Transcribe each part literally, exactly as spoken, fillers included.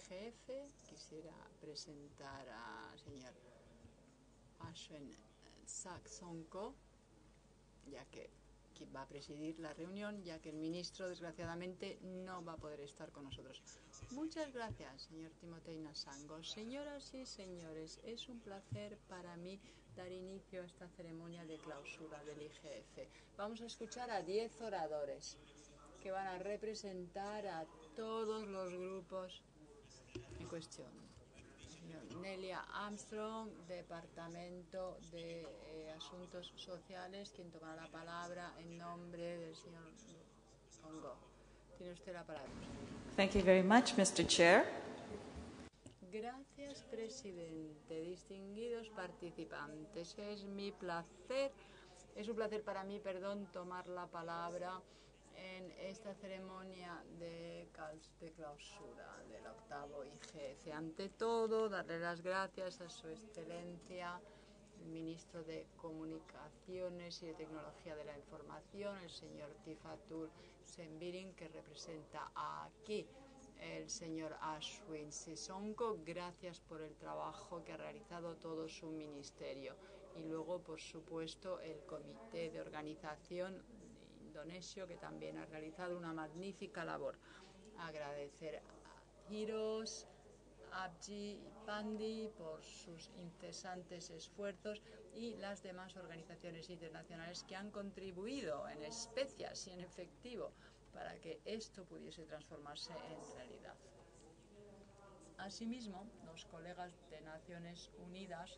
G F. Quisiera presentar al señor Ashwin Saksonko, ya que va a presidir la reunión, ya que el ministro, desgraciadamente, no va a poder estar con nosotros. Muchas gracias, señor Timotei Nasango. Señoras y señores, es un placer para mí dar inicio a esta ceremonia de clausura del I G F. Vamos a escuchar a diez oradores que van a representar a todos los grupos en cuestión. Nelia Armstrong, Departamento de eh, Asuntos Sociales, quien tomará la palabra en nombre del señor Congo. Tiene usted la palabra. Thank you very much, mister Chair. Gracias, presidente. Distinguidos participantes, es mi placer, es un placer para mí, perdón, tomar la palabra en esta ceremonia de, de clausura del octavo I G F. Ante todo, darle las gracias a su excelencia, el ministro de Comunicaciones y de Tecnología de la Información, el señor Tifatur Sembirin, que representa aquí el señor Ashwin Saksonko. Gracias por el trabajo que ha realizado todo su ministerio. Y luego, por supuesto, el comité de organización indonesio, que también ha realizado una magnífica labor. Agradecer a Hiros, Abji y Pandi por sus incesantes esfuerzos y las demás organizaciones internacionales que han contribuido en especias y en efectivo para que esto pudiese transformarse en realidad. Asimismo, los colegas de Naciones Unidas,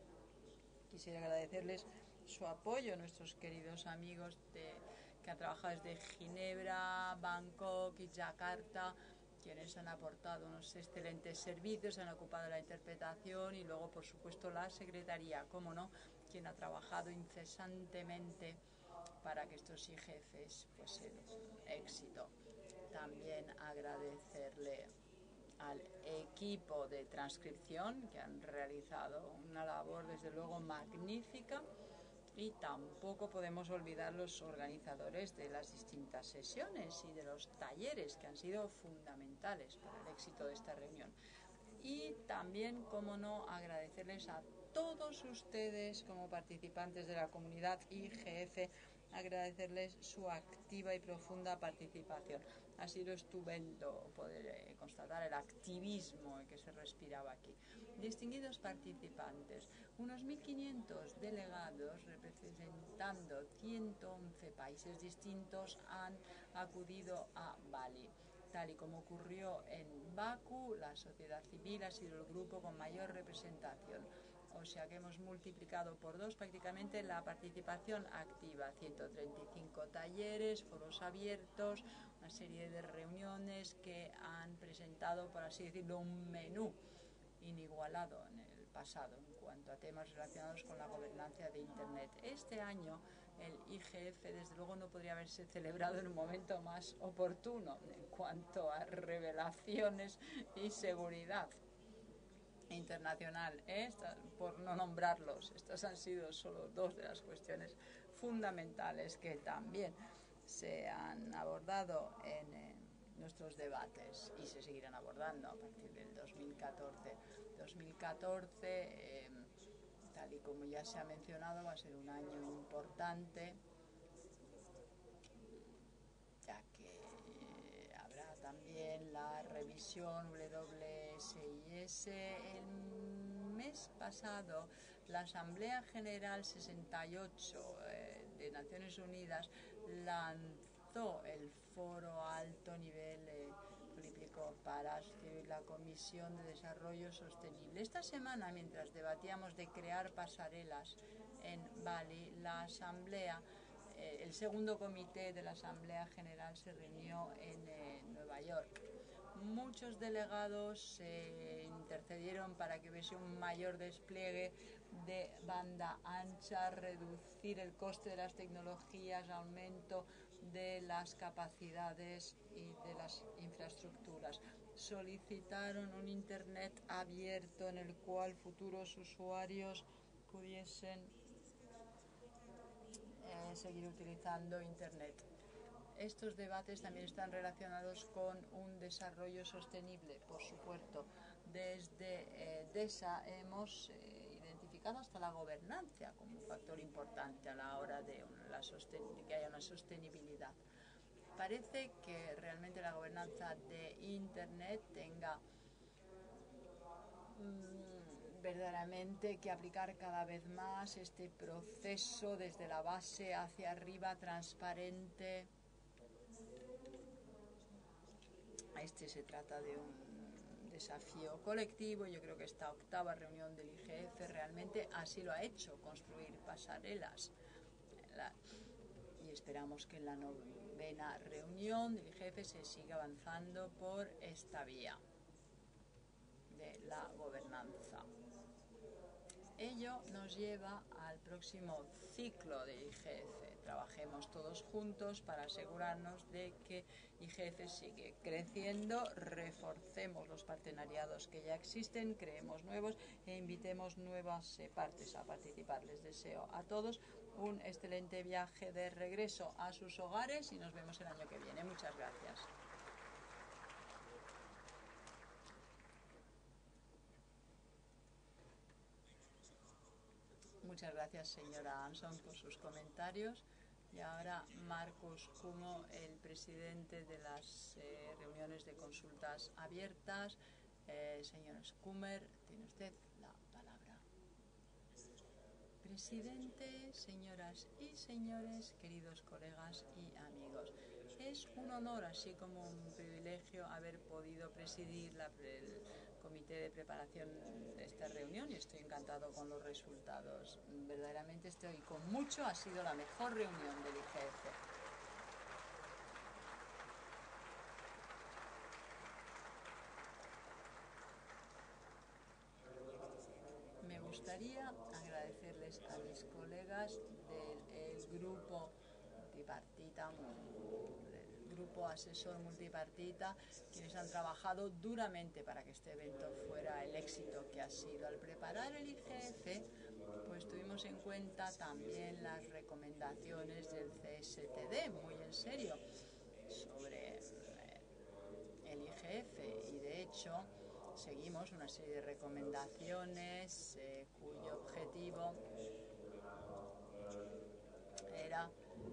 quisiera agradecerles su apoyo, nuestros queridos amigos de, que han trabajado desde Ginebra, Bangkok y Yakarta, quienes han aportado unos excelentes servicios, han ocupado la interpretación y luego, por supuesto, la Secretaría, cómo no, quien ha trabajado incesantemente para que estos I G Fs fuesen un éxito. También agradecerle al equipo de transcripción, que han realizado una labor desde luego magnífica, y tampoco podemos olvidar los organizadores de las distintas sesiones y de los talleres que han sido fundamentales para el éxito de esta reunión. Y también, como no, agradecerles a todos ustedes como participantes de la comunidad I G F, agradecerles su activa y profunda participación. Ha sido estupendo poder eh, constatar el activismo que se respiraba aquí. Distinguidos participantes, unos mil quinientos delegados representando ciento once países distintos han acudido a Bali. Tal y como ocurrió en Bakú, la sociedad civil ha sido el grupo con mayor representación. O sea que hemos multiplicado por dos prácticamente la participación activa. ciento treinta y cinco talleres, foros abiertos, una serie de reuniones que han presentado, por así decirlo, un menú inigualado en el pasado en cuanto a temas relacionados con la gobernanza de Internet. Este año el I G F desde luego no podría haberse celebrado en un momento más oportuno en cuanto a revelaciones y seguridad internacional, ¿eh? Por no nombrarlos. Estas han sido solo dos de las cuestiones fundamentales que también se han abordado en eh, nuestros debates y se seguirán abordando a partir del dos mil catorce. dos mil catorce, eh, tal y como ya se ha mencionado, va a ser un año importante, ya que habrá también la revisión W S I S. El mes pasado, la Asamblea General sesenta y ocho eh, de Naciones Unidas lanzó el Foro Alto Nivel eh, Político para la Comisión de Desarrollo Sostenible. Esta semana, mientras debatíamos de crear pasarelas en Bali, la Asamblea el segundo comité de la Asamblea General se reunió en eh, Nueva York. Muchos delegados eh, intercedieron para que hubiese un mayor despliegue de banda ancha, reducir el coste de las tecnologías, aumento de las capacidades y de las infraestructuras. Solicitaron un Internet abierto en el cual futuros usuarios pudiesen Eh, seguir utilizando Internet. estos debates también están relacionados con un desarrollo sostenible, por supuesto. Desde eh, DESA hemos eh, identificado hasta la gobernanza como un factor importante a la hora de, una, la de que haya una sostenibilidad. Parece que realmente la gobernanza de Internet tenga mmm, verdaderamente que aplicar cada vez más este proceso desde la base hacia arriba, transparente. Este se trata de un desafío colectivo. Yo creo que esta octava reunión del I G F realmente así lo ha hecho, construir pasarelas. La, y esperamos que en la novena reunión del I G F se siga avanzando por esta vía de la gobernanza. Ello nos lleva al próximo ciclo de I G F. Trabajemos todos juntos para asegurarnos de que I G F sigue creciendo, reforcemos los partenariados que ya existen, creemos nuevos e invitemos nuevas eh, partes a participar. Les deseo a todos un excelente viaje de regreso a sus hogares y nos vemos el año que viene. Muchas gracias. Muchas gracias, señora Anson, por sus comentarios. Y ahora Marcus Kumo, el presidente de las eh, reuniones de consultas abiertas. Eh, señor Schumer, tiene usted la palabra. Presidente, señoras y señores, queridos colegas y amigos. Es un honor, así como un privilegio, haber podido presidir la, el comité de preparación de esta reunión y estoy encantado con los resultados. Verdaderamente estoy con mucho, ha sido la mejor reunión del I G F. Me gustaría agradecerles a mis colegas del grupo multipartita, del grupo asesor multipartita, quienes han trabajado duramente para que este evento fuera el éxito que ha sido. Al preparar el I G F, pues tuvimos en cuenta también las recomendaciones del C S T D, muy en serio, sobre el I G F, y de hecho seguimos una serie de recomendaciones eh, cuyo objetivo era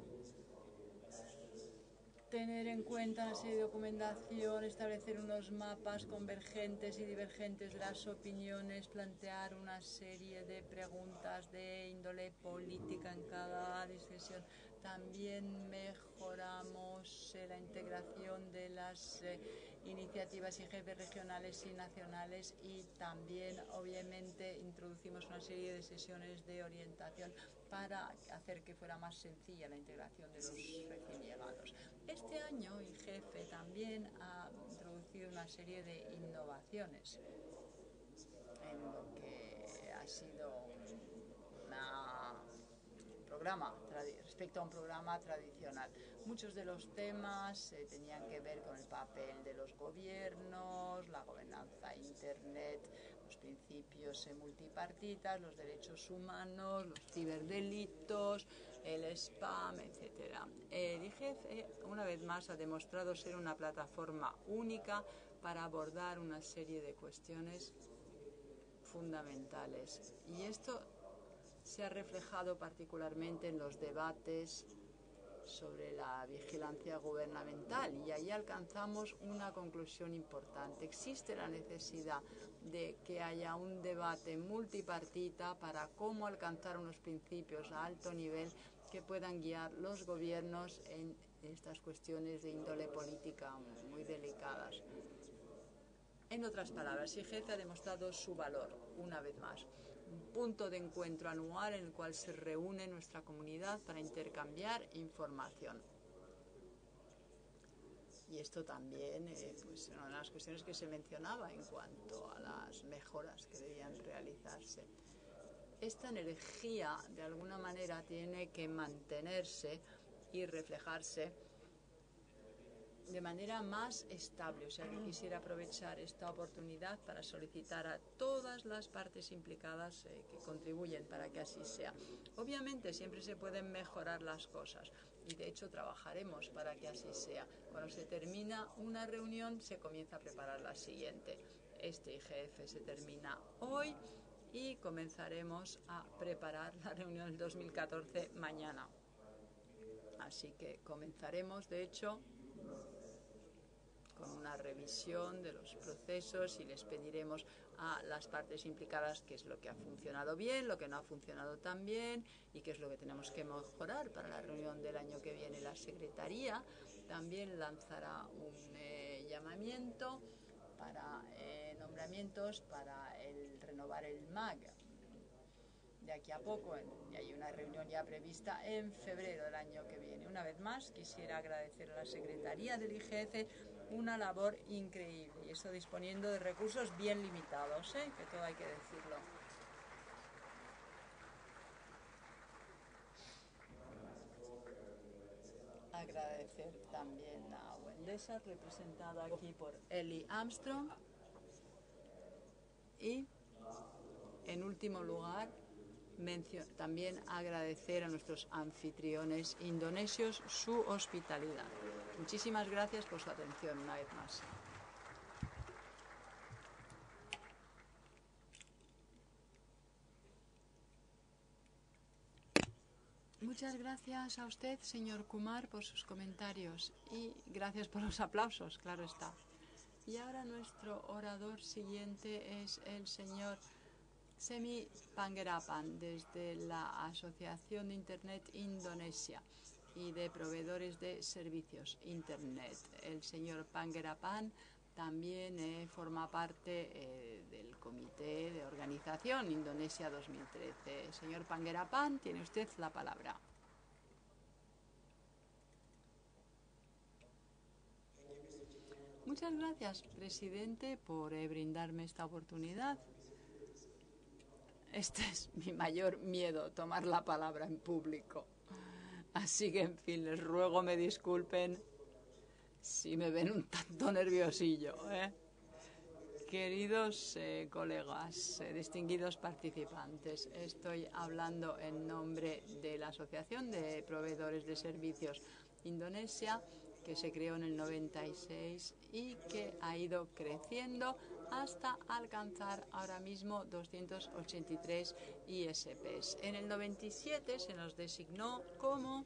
tener en cuenta una serie de documentación, establecer unos mapas convergentes y divergentes de las opiniones, plantear una serie de preguntas de índole política en cada decisión. También mejoramos eh, la integración de las eh, iniciativas I G F regionales y nacionales y también, obviamente, introducimos una serie de sesiones de orientación para hacer que fuera más sencilla la integración de los recién llegados. Este año I G F también ha introducido una serie de innovaciones en lo que ha sido una, un programa respecto a un programa tradicional. Muchos de los temas eh, tenían que ver con el papel de los gobiernos, la gobernanza Internet, los principios eh, multipartitas, los derechos humanos, los ciberdelitos, el spam, etcétera. El I G F, una vez más, ha demostrado ser una plataforma única para abordar una serie de cuestiones fundamentales. Y esto se ha reflejado particularmente en los debates sobre la vigilancia gubernamental, y ahí alcanzamos una conclusión importante. Existe la necesidad de que haya un debate multipartita para cómo alcanzar unos principios a alto nivel que puedan guiar los gobiernos en estas cuestiones de índole política muy delicadas. En otras palabras, I G F ha demostrado su valor, una vez más. Un punto de encuentro anual en el cual se reúne nuestra comunidad para intercambiar información. Y esto también eh, pues, una de las cuestiones que se mencionaba en cuanto a las mejoras que debían realizarse. Esta energía, de alguna manera, tiene que mantenerse y reflejarse de manera más estable. O sea, que quisiera aprovechar esta oportunidad para solicitar a todas las partes implicadas eh, que contribuyen para que así sea. Obviamente siempre se pueden mejorar las cosas. y de hecho trabajaremos para que así sea. Cuando se termina una reunión se comienza a preparar la siguiente. Este I G F se termina hoy y comenzaremos a preparar la reunión del dos mil catorce mañana. Así que comenzaremos, de hecho, con una revisión de los procesos y les pediremos a las partes implicadas qué es lo que ha funcionado bien, lo que no ha funcionado tan bien y qué es lo que tenemos que mejorar para la reunión del año que viene. La Secretaría también lanzará un eh, llamamiento para eh, nombramientos para el renovar el M A G de aquí a poco, y hay una reunión ya prevista en febrero del año que viene. Una vez más, quisiera agradecer a la Secretaría del I G F una labor increíble, y eso disponiendo de recursos bien limitados, ¿eh? Que todo hay que decirlo. Agradecer también a Wendesa, representada aquí por Ellie Armstrong, y en último lugar también agradecer a nuestros anfitriones indonesios su hospitalidad. Muchísimas gracias por su atención una vez más. Muchas gracias a usted, señor Kumar, por sus comentarios y gracias por los aplausos, claro está. Y ahora nuestro orador siguiente es el señor Semi Panggerapan, desde la Asociación de Internet Indonesia y de Proveedores de Servicios Internet. El señor Panggerapan también eh, forma parte eh, del Comité de Organización Indonesia dos mil trece. Señor Panggerapan, tiene usted la palabra. Muchas gracias, presidente, por eh, brindarme esta oportunidad. Este es mi mayor miedo, tomar la palabra en público. Así que, en fin, les ruego me disculpen si me ven un tanto nerviosillo, ¿eh? Queridos eh, colegas, eh, distinguidos participantes, estoy hablando en nombre de la Asociación de Proveedores de Servicios Indonesia, que se creó en el noventa y seis y que ha ido creciendo hasta alcanzar ahora mismo doscientos ochenta y tres I S Pes. En el noventa y siete se nos designó como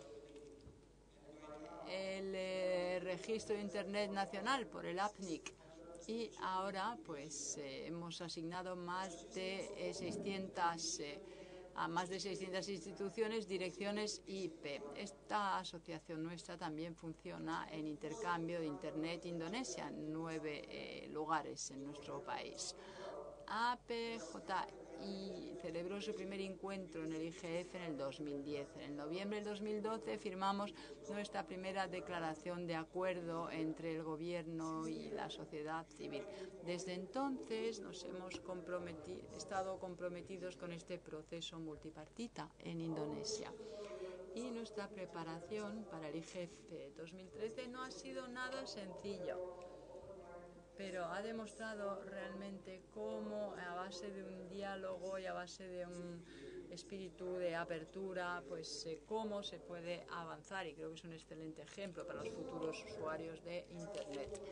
el eh, Registro de Internet Nacional por el A P N I C y ahora pues eh, hemos asignado más de eh, seiscientas eh, a más de seiscientas instituciones, direcciones I P. Esta asociación nuestra también funciona en intercambio de Internet Indonesia en nueve eh, lugares en nuestro país. A P J I celebró su primer encuentro en el I G F en el dos mil diez. En el noviembre del dos mil doce firmamos nuestra primera declaración de acuerdo entre el gobierno y la sociedad civil. Desde entonces nos hemos comprometido, estado comprometidos con este proceso multipartita en Indonesia. Y nuestra preparación para el I G F dos mil trece no ha sido nada sencillo, pero ha demostrado realmente cómo a base de un diálogo y a base de un espíritu de apertura, pues eh, cómo se puede avanzar, y creo que es un excelente ejemplo para los futuros usuarios de Internet.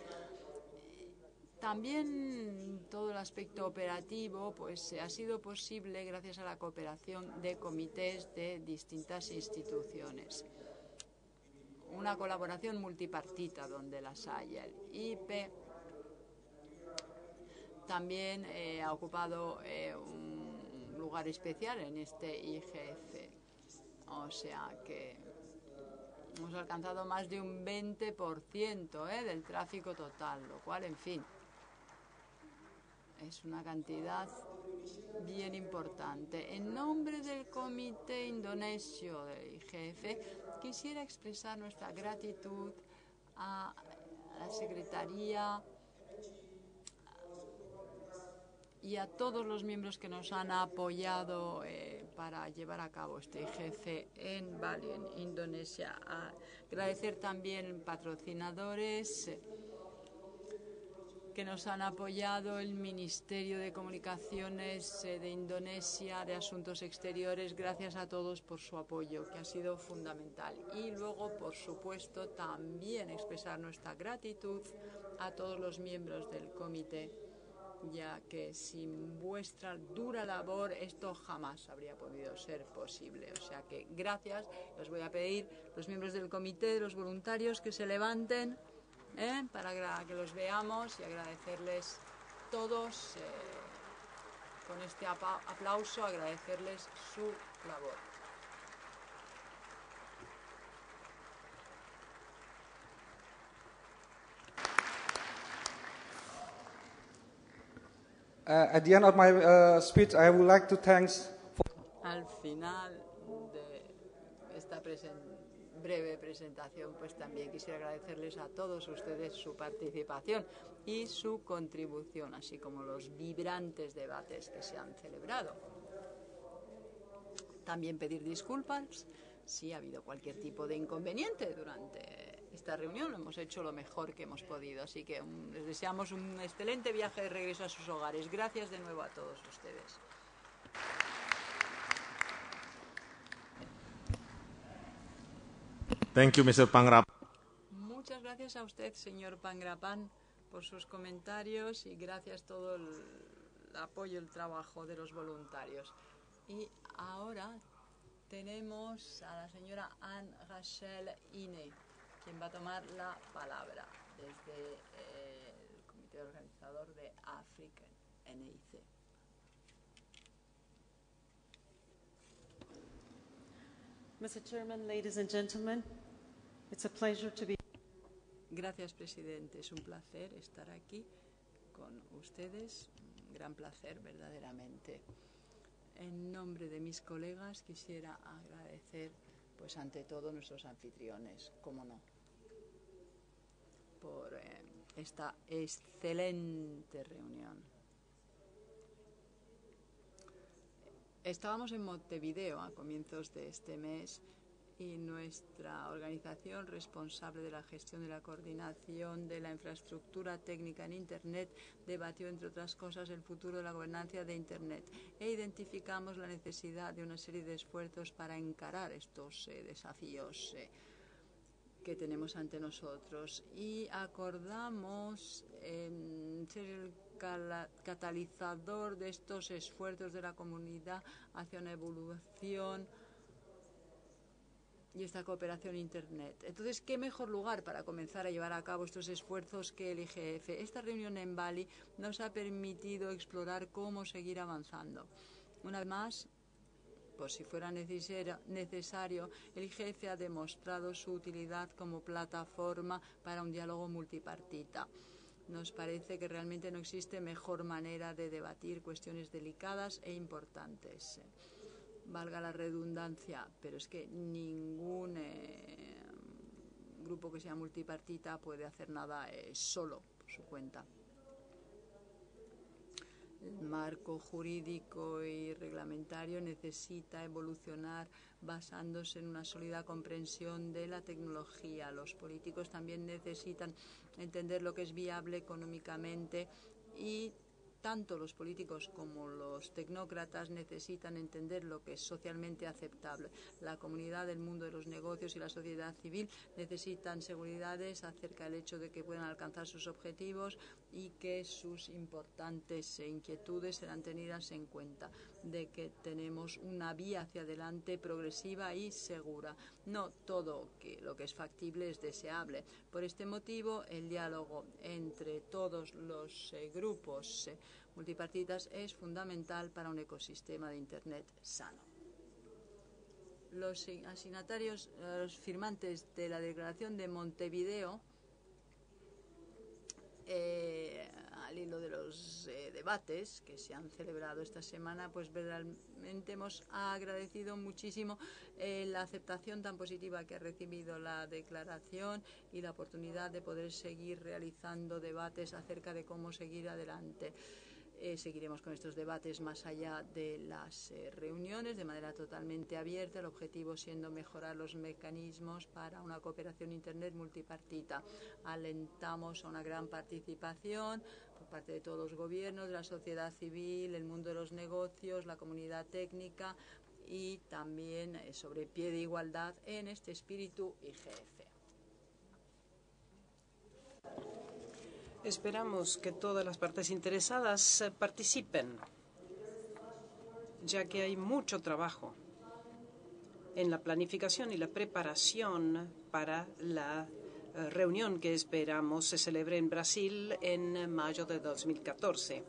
También todo el aspecto operativo pues ha sido posible gracias a la cooperación de comités de distintas instituciones. Una colaboración multipartita donde las haya. El I P también eh, ha ocupado eh, un lugar especial en este I G F. O sea que hemos alcanzado más de un veinte por ciento eh, del tráfico total, lo cual, en fin, es una cantidad bien importante. En nombre del Comité Indonesio del I G F, quisiera expresar nuestra gratitud a la Secretaría y a todos los miembros que nos han apoyado eh, para llevar a cabo este I G F en Bali, en Indonesia. A agradecer también patrocinadores que nos han apoyado, el Ministerio de Comunicaciones eh, de Indonesia, de Asuntos Exteriores. Gracias a todos por su apoyo, que ha sido fundamental. Y luego, por supuesto, también expresar nuestra gratitud a todos los miembros del comité, ya que sin vuestra dura labor esto jamás habría podido ser posible. O sea que gracias. Os voy a pedir, los miembros del comité, de los voluntarios, que se levanten ¿eh? para que los veamos y agradecerles todos, eh, con este aplauso, agradecerles su labor. Uh, at the end of my uh, speech, I would like to thank. Al final de esta presen breve presentación, pues también quisiera agradecerles a todos ustedes su participación y su contribución, así como los vibrantes debates que se han celebrado. También pedir disculpas si ha habido cualquier tipo de inconveniente durante esta reunión. Hemos hecho lo mejor que hemos podido, así que um, les deseamos un excelente viaje de regreso a sus hogares. Gracias de nuevo a todos ustedes. Thank you, mister Pangrap. Muchas gracias a usted, señor Pangrapan, por sus comentarios, y gracias todo el apoyo y el trabajo de los voluntarios. Y ahora tenemos a la señora Anne Rachel Ine, quien va a tomar la palabra desde eh, el comité organizador de African N I C. mister Chairman, ladies and gentlemen, it's a pleasure to be. Gracias, presidente. Es un placer estar aquí con ustedes. Un gran placer, verdaderamente. En nombre de mis colegas quisiera agradecer, pues ante todo, nuestros anfitriones, cómo no, por eh, esta excelente reunión. Estábamos en Montevideo a comienzos de este mes y nuestra organización responsable de la gestión de la coordinación de la infraestructura técnica en Internet debatió, entre otras cosas, el futuro de la gobernanza de Internet e identificamos la necesidad de una serie de esfuerzos para encarar estos eh, desafíos eh, que tenemos ante nosotros, y acordamos eh, ser el catalizador de estos esfuerzos de la comunidad hacia una evolución y esta cooperación Internet. Entonces, ¿qué mejor lugar para comenzar a llevar a cabo estos esfuerzos que el I G F? Esta reunión en Bali nos ha permitido explorar cómo seguir avanzando. Una vez más, por si fuera necesario, el I G F ha demostrado su utilidad como plataforma para un diálogo multipartita. Nos parece que realmente no existe mejor manera de debatir cuestiones delicadas e importantes. Valga la redundancia, pero es que ningún eh, grupo que sea multipartita puede hacer nada eh, solo por su cuenta. El marco jurídico y reglamentario necesita evolucionar basándose en una sólida comprensión de la tecnología. Los políticos también necesitan entender lo que es viable económicamente, y tanto los políticos como los tecnócratas necesitan entender lo que es socialmente aceptable. La comunidad del mundo de los negocios y la sociedad civil necesitan seguridades acerca del hecho de que puedan alcanzar sus objetivos y que sus importantes inquietudes serán tenidas en cuenta, de que tenemos una vía hacia adelante progresiva y segura. No todo que lo que es factible es deseable. Por este motivo, el diálogo entre todos los eh, grupos eh, multipartitas es fundamental para un ecosistema de Internet sano. Los asignatarios, los firmantes de la Declaración de Montevideo, eh, al hilo de los eh, debates que se han celebrado esta semana, pues verdaderamente hemos agradecido muchísimo eh, la aceptación tan positiva que ha recibido la declaración y la oportunidad de poder seguir realizando debates acerca de cómo seguir adelante. Eh, seguiremos con estos debates más allá de las eh, reuniones, de manera totalmente abierta, el objetivo siendo mejorar los mecanismos para una cooperación Internet multipartita. Alentamos a una gran participación parte de todos los gobiernos, de la sociedad civil, el mundo de los negocios, la comunidad técnica y también eh, sobre pie de igualdad en este espíritu I G F. Esperamos que todas las partes interesadas eh, participen, ya que hay mucho trabajo en la planificación y la preparación para la eh, reunión que esperamos se celebre en Brasil en mayo de dos mil catorce.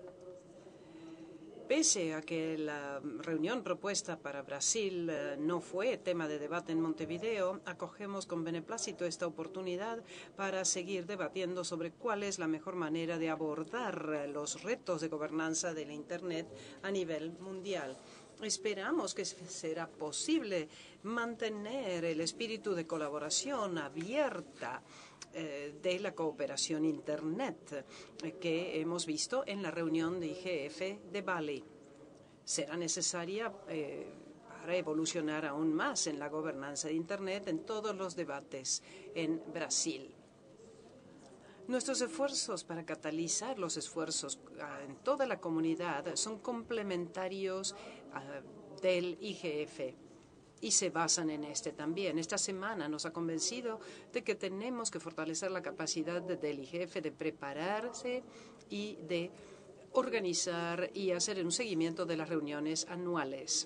Pese a que la reunión propuesta para Brasil eh, no fue tema de debate en Montevideo, acogemos con beneplácito esta oportunidad para seguir debatiendo sobre cuál es la mejor manera de abordar los retos de gobernanza de la Internet a nivel mundial. Esperamos que será posible mantener el espíritu de colaboración abierta eh, de la cooperación Internet eh, que hemos visto en la reunión de I G F de Bali. Será necesaria eh, para evolucionar aún más en la gobernanza de Internet en todos los debates en Brasil. Nuestros esfuerzos para catalizar los esfuerzos uh, en toda la comunidad son complementarios uh, del I G F y se basan en este también. Esta semana nos ha convencido de que tenemos que fortalecer la capacidad de, del I G F de prepararse y de organizar y hacer un seguimiento de las reuniones anuales.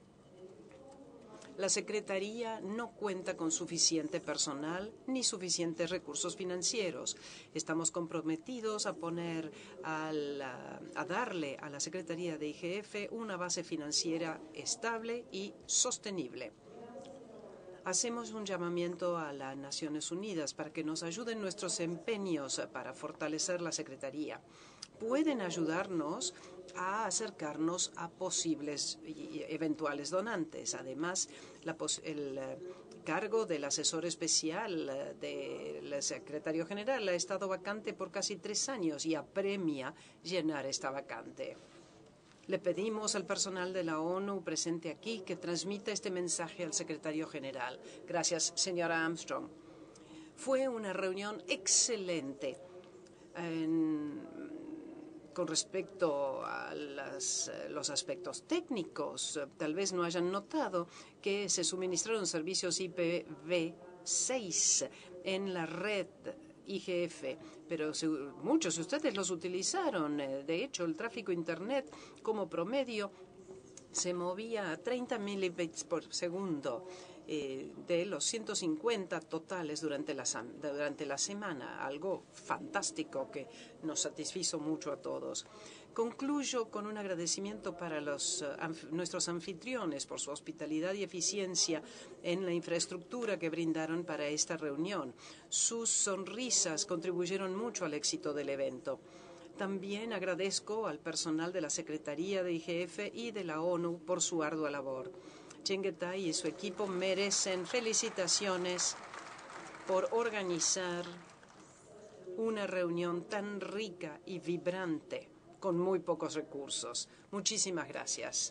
La Secretaría no cuenta con suficiente personal ni suficientes recursos financieros. Estamos comprometidos a poner a, la, a darle a la Secretaría de I G F una base financiera estable y sostenible. Hacemos un llamamiento a las Naciones Unidas para que nos ayuden nuestros empeños para fortalecer la Secretaría. Pueden ayudarnos a acercarnos a posibles y eventuales donantes. Además, la pos el uh, cargo del asesor especial uh, del secretario general ha estado vacante por casi tres años y apremia llenar esta vacante. Le pedimos al personal de la ONU presente aquí que transmita este mensaje al secretario general. Gracias, señora Armstrong. Fue una reunión excelente. En, Con respecto a las, los aspectos técnicos, tal vez no hayan notado que se suministraron servicios I P v seis en la red I G F, pero muchos de ustedes los utilizaron. De hecho, el tráfico Internet como promedio se movía a treinta megabits por segundo. Eh, de los ciento cincuenta totales durante la, durante la semana, algo fantástico que nos satisfizo mucho a todos. Concluyo con un agradecimiento para los, uh, anf nuestros anfitriones por su hospitalidad y eficiencia en la infraestructura que brindaron para esta reunión. Sus sonrisas contribuyeron mucho al éxito del evento. También agradezco al personal de la Secretaría de I G F y de la ONU por su ardua labor. Chengetay y su equipo merecen felicitaciones por organizar una reunión tan rica y vibrante con muy pocos recursos. Muchísimas gracias.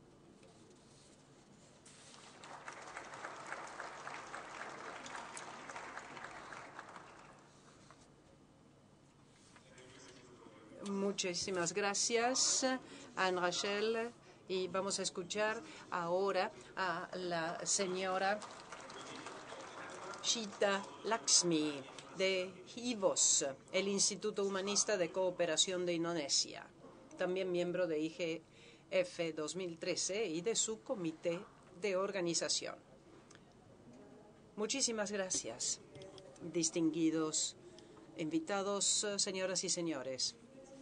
Muchísimas gracias, Anne Rachel. Y vamos a escuchar ahora a la señora Shita Laxmi de I V O S, el Instituto Humanista de Cooperación de Indonesia, también miembro de I G F dos mil trece y de su comité de organización. Muchísimas gracias, distinguidos invitados, señoras y señores.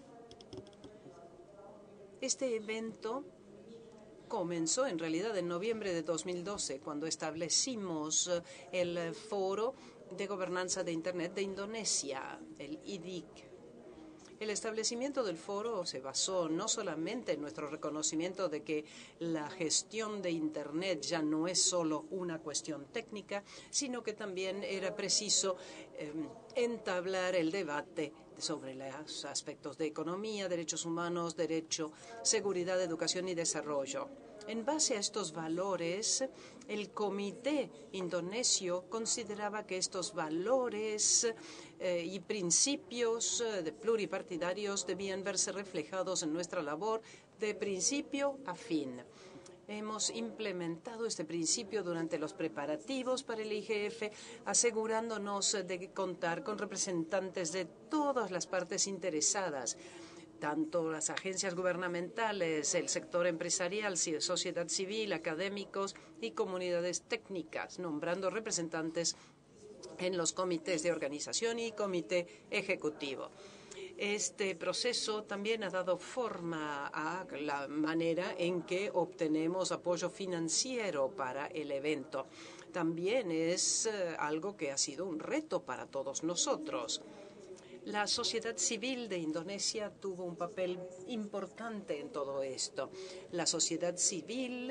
Este evento comenzó en realidad en noviembre de dos mil doce, cuando establecimos el Foro de Gobernanza de Internet de Indonesia, el I D I C. El establecimiento del foro se basó no solamente en nuestro reconocimiento de que la gestión de Internet ya no es solo una cuestión técnica, sino que también era preciso eh, entablar el debate sobre los aspectos de economía, derechos humanos, derecho, seguridad, educación y desarrollo. En base a estos valores, el comité indonesio consideraba que estos valores eh, y principios eh, de pluripartidarios debían verse reflejados en nuestra labor de principio a fin. Hemos implementado este principio durante los preparativos para el I G F, asegurándonos de contar con representantes de todas las partes interesadas, tanto las agencias gubernamentales, el sector empresarial, sociedad civil, académicos y comunidades técnicas, nombrando representantes en los comités de organización y comité ejecutivo. Este proceso también ha dado forma a la manera en que obtenemos apoyo financiero para el evento. También es eh, algo que ha sido un reto para todos nosotros. La sociedad civil de Indonesia tuvo un papel importante en todo esto. La sociedad civil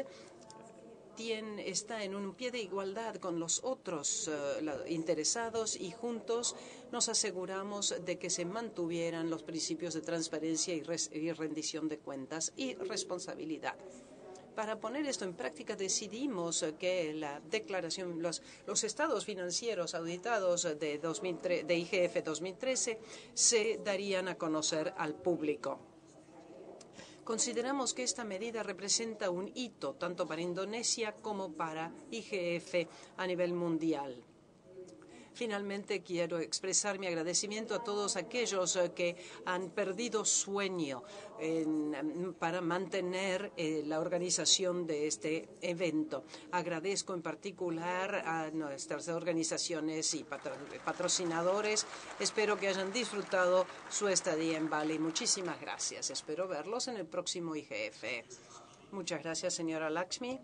tiene, está en un pie de igualdad con los otros uh, la, interesados y juntos nos aseguramos de que se mantuvieran los principios de transparencia y, res, y rendición de cuentas y responsabilidad. Para poner esto en práctica, decidimos que la declaración, los, los estados financieros auditados de, dos mil tres, de I G F dos mil trece se darían a conocer al público. Consideramos que esta medida representa un hito tanto para Indonesia como para I G F a nivel mundial. Finalmente, quiero expresar mi agradecimiento a todos aquellos que han perdido sueño en, para mantener eh, la organización de este evento. Agradezco en particular a nuestras organizaciones y patro, patrocinadores. Espero que hayan disfrutado su estadía en Bali. Muchísimas gracias. Espero verlos en el próximo I G F. Muchas gracias, señora Lakshmi.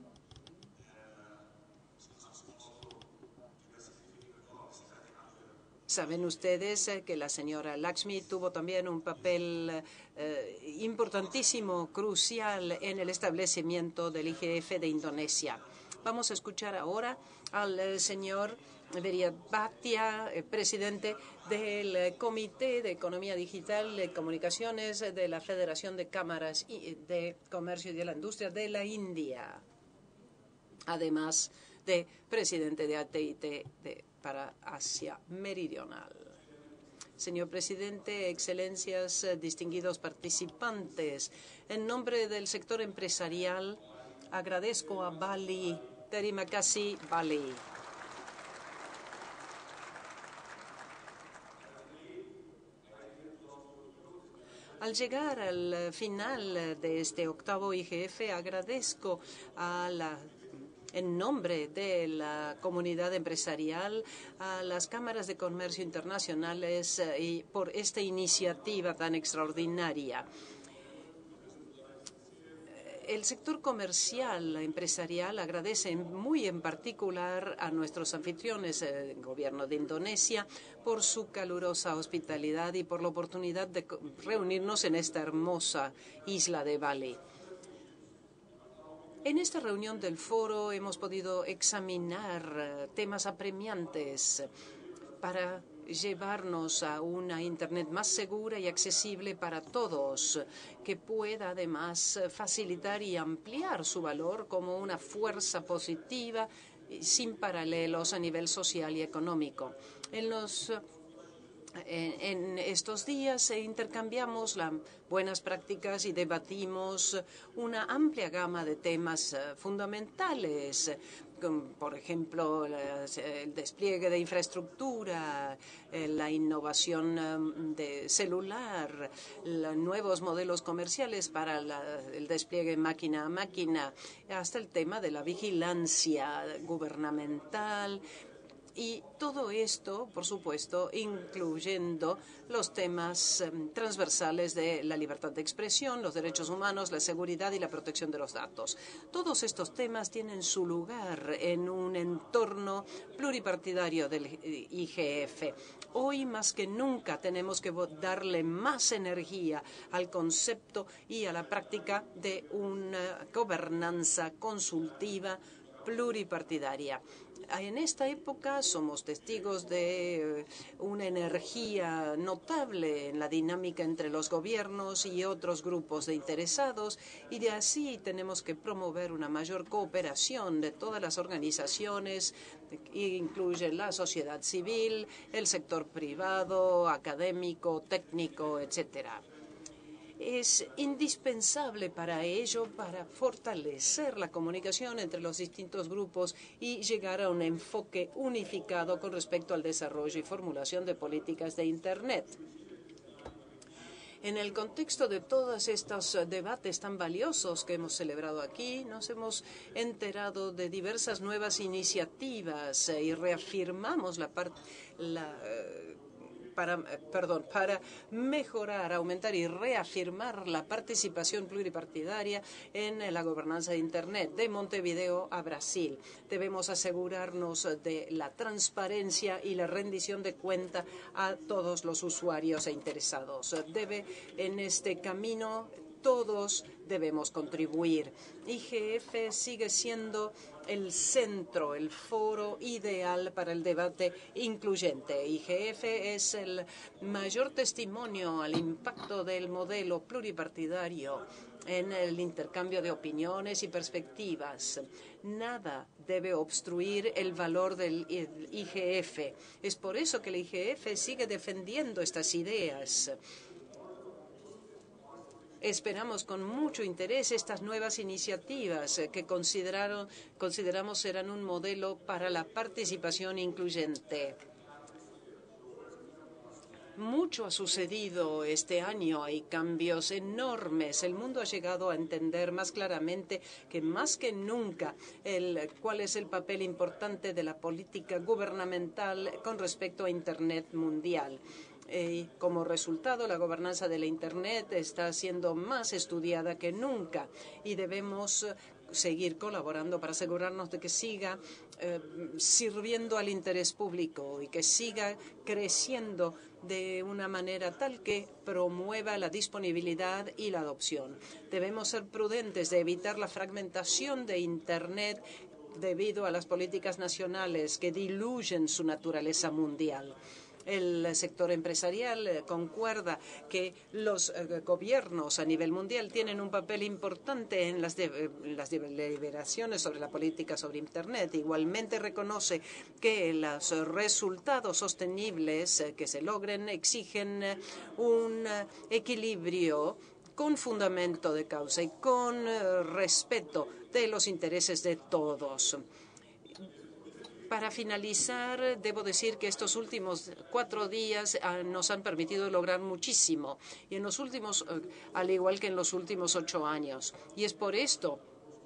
Saben ustedes eh, que la señora Lakshmi tuvo también un papel eh, importantísimo, crucial en el establecimiento del I G F de Indonesia. Vamos a escuchar ahora al eh, señor Wiryadbhaktia, eh, presidente del eh, Comité de Economía Digital y Comunicaciones de la Federación de Cámaras de Comercio y de la Industria de la India, además de presidente de A T y T de para Asia Meridional. Señor presidente, excelencias, distinguidos participantes, en nombre del sector empresarial, agradezco a Bali, Terima kasih Bali. Al llegar al final de este octavo I G F, agradezco a la en nombre de la comunidad empresarial, a las cámaras de comercio internacionales eh, y por esta iniciativa tan extraordinaria. El sector comercial empresarial agradece muy en particular a nuestros anfitriones, el gobierno de Indonesia, por su calurosa hospitalidad y por la oportunidad de reunirnos en esta hermosa isla de Bali. En esta reunión del foro hemos podido examinar temas apremiantes para llevarnos a una Internet más segura y accesible para todos, que pueda además facilitar y ampliar su valor como una fuerza positiva sin paralelos a nivel social y económico. En los En estos días intercambiamos las buenas prácticas y debatimos una amplia gama de temas fundamentales, como por ejemplo el despliegue de infraestructura, la innovación de celular, los nuevos modelos comerciales para la, el despliegue máquina a máquina, hasta el tema de la vigilancia gubernamental. Y todo esto, por supuesto, incluyendo los temas eh, transversales de la libertad de expresión, los derechos humanos, la seguridad y la protección de los datos. Todos estos temas tienen su lugar en un entorno pluripartidario del I G F. Hoy, más que nunca, tenemos que darle más energía al concepto y a la práctica de una gobernanza consultiva pluripartidaria. En esta época somos testigos de una energía notable en la dinámica entre los gobiernos y otros grupos de interesados, y de así tenemos que promover una mayor cooperación de todas las organizaciones, incluye la sociedad civil, el sector privado, académico, técnico, etcétera. Es indispensable para ello, para fortalecer la comunicación entre los distintos grupos y llegar a un enfoque unificado con respecto al desarrollo y formulación de políticas de Internet. En el contexto de todos estos debates tan valiosos que hemos celebrado aquí, nos hemos enterado de diversas nuevas iniciativas y reafirmamos la parte... La, Para, perdón, para mejorar, aumentar y reafirmar la participación pluripartidaria en la gobernanza de Internet de Montevideo a Brasil. Debemos asegurarnos de la transparencia y la rendición de cuenta a todos los usuarios e interesados. Debe, en este camino, todos debemos contribuir. I G F sigue siendo el centro, el foro ideal para el debate incluyente. I G F es el mayor testimonio al impacto del modelo pluripartidario en el intercambio de opiniones y perspectivas. Nada debe obstruir el valor del I G F. Es por eso que el I G F sigue defendiendo estas ideas. Esperamos con mucho interés estas nuevas iniciativas que consideraron, consideramos serán un modelo para la participación incluyente. Mucho ha sucedido este año, hay cambios enormes. El mundo ha llegado a entender más claramente que más que nunca el, cuál es el papel importante de la política gubernamental con respecto a Internet mundial. Eh, como resultado, la gobernanza de la Internet está siendo más estudiada que nunca y debemos eh, seguir colaborando para asegurarnos de que siga eh, sirviendo al interés público y que siga creciendo de una manera tal que promueva la disponibilidad y la adopción. Debemos ser prudentes de evitar la fragmentación de Internet debido a las políticas nacionales que diluyen su naturaleza mundial. El sector empresarial concuerda que los eh, gobiernos a nivel mundial tienen un papel importante en las, de, las deliberaciones sobre la política sobre Internet. Igualmente reconoce que los resultados sostenibles eh, que se logren exigen eh, un eh, equilibrio con fundamento de causa y con eh, respeto de los intereses de todos. Para finalizar, debo decir que estos últimos cuatro días uh, nos han permitido lograr muchísimo, y en los últimos, uh, al igual que en los últimos ocho años. Y es por esto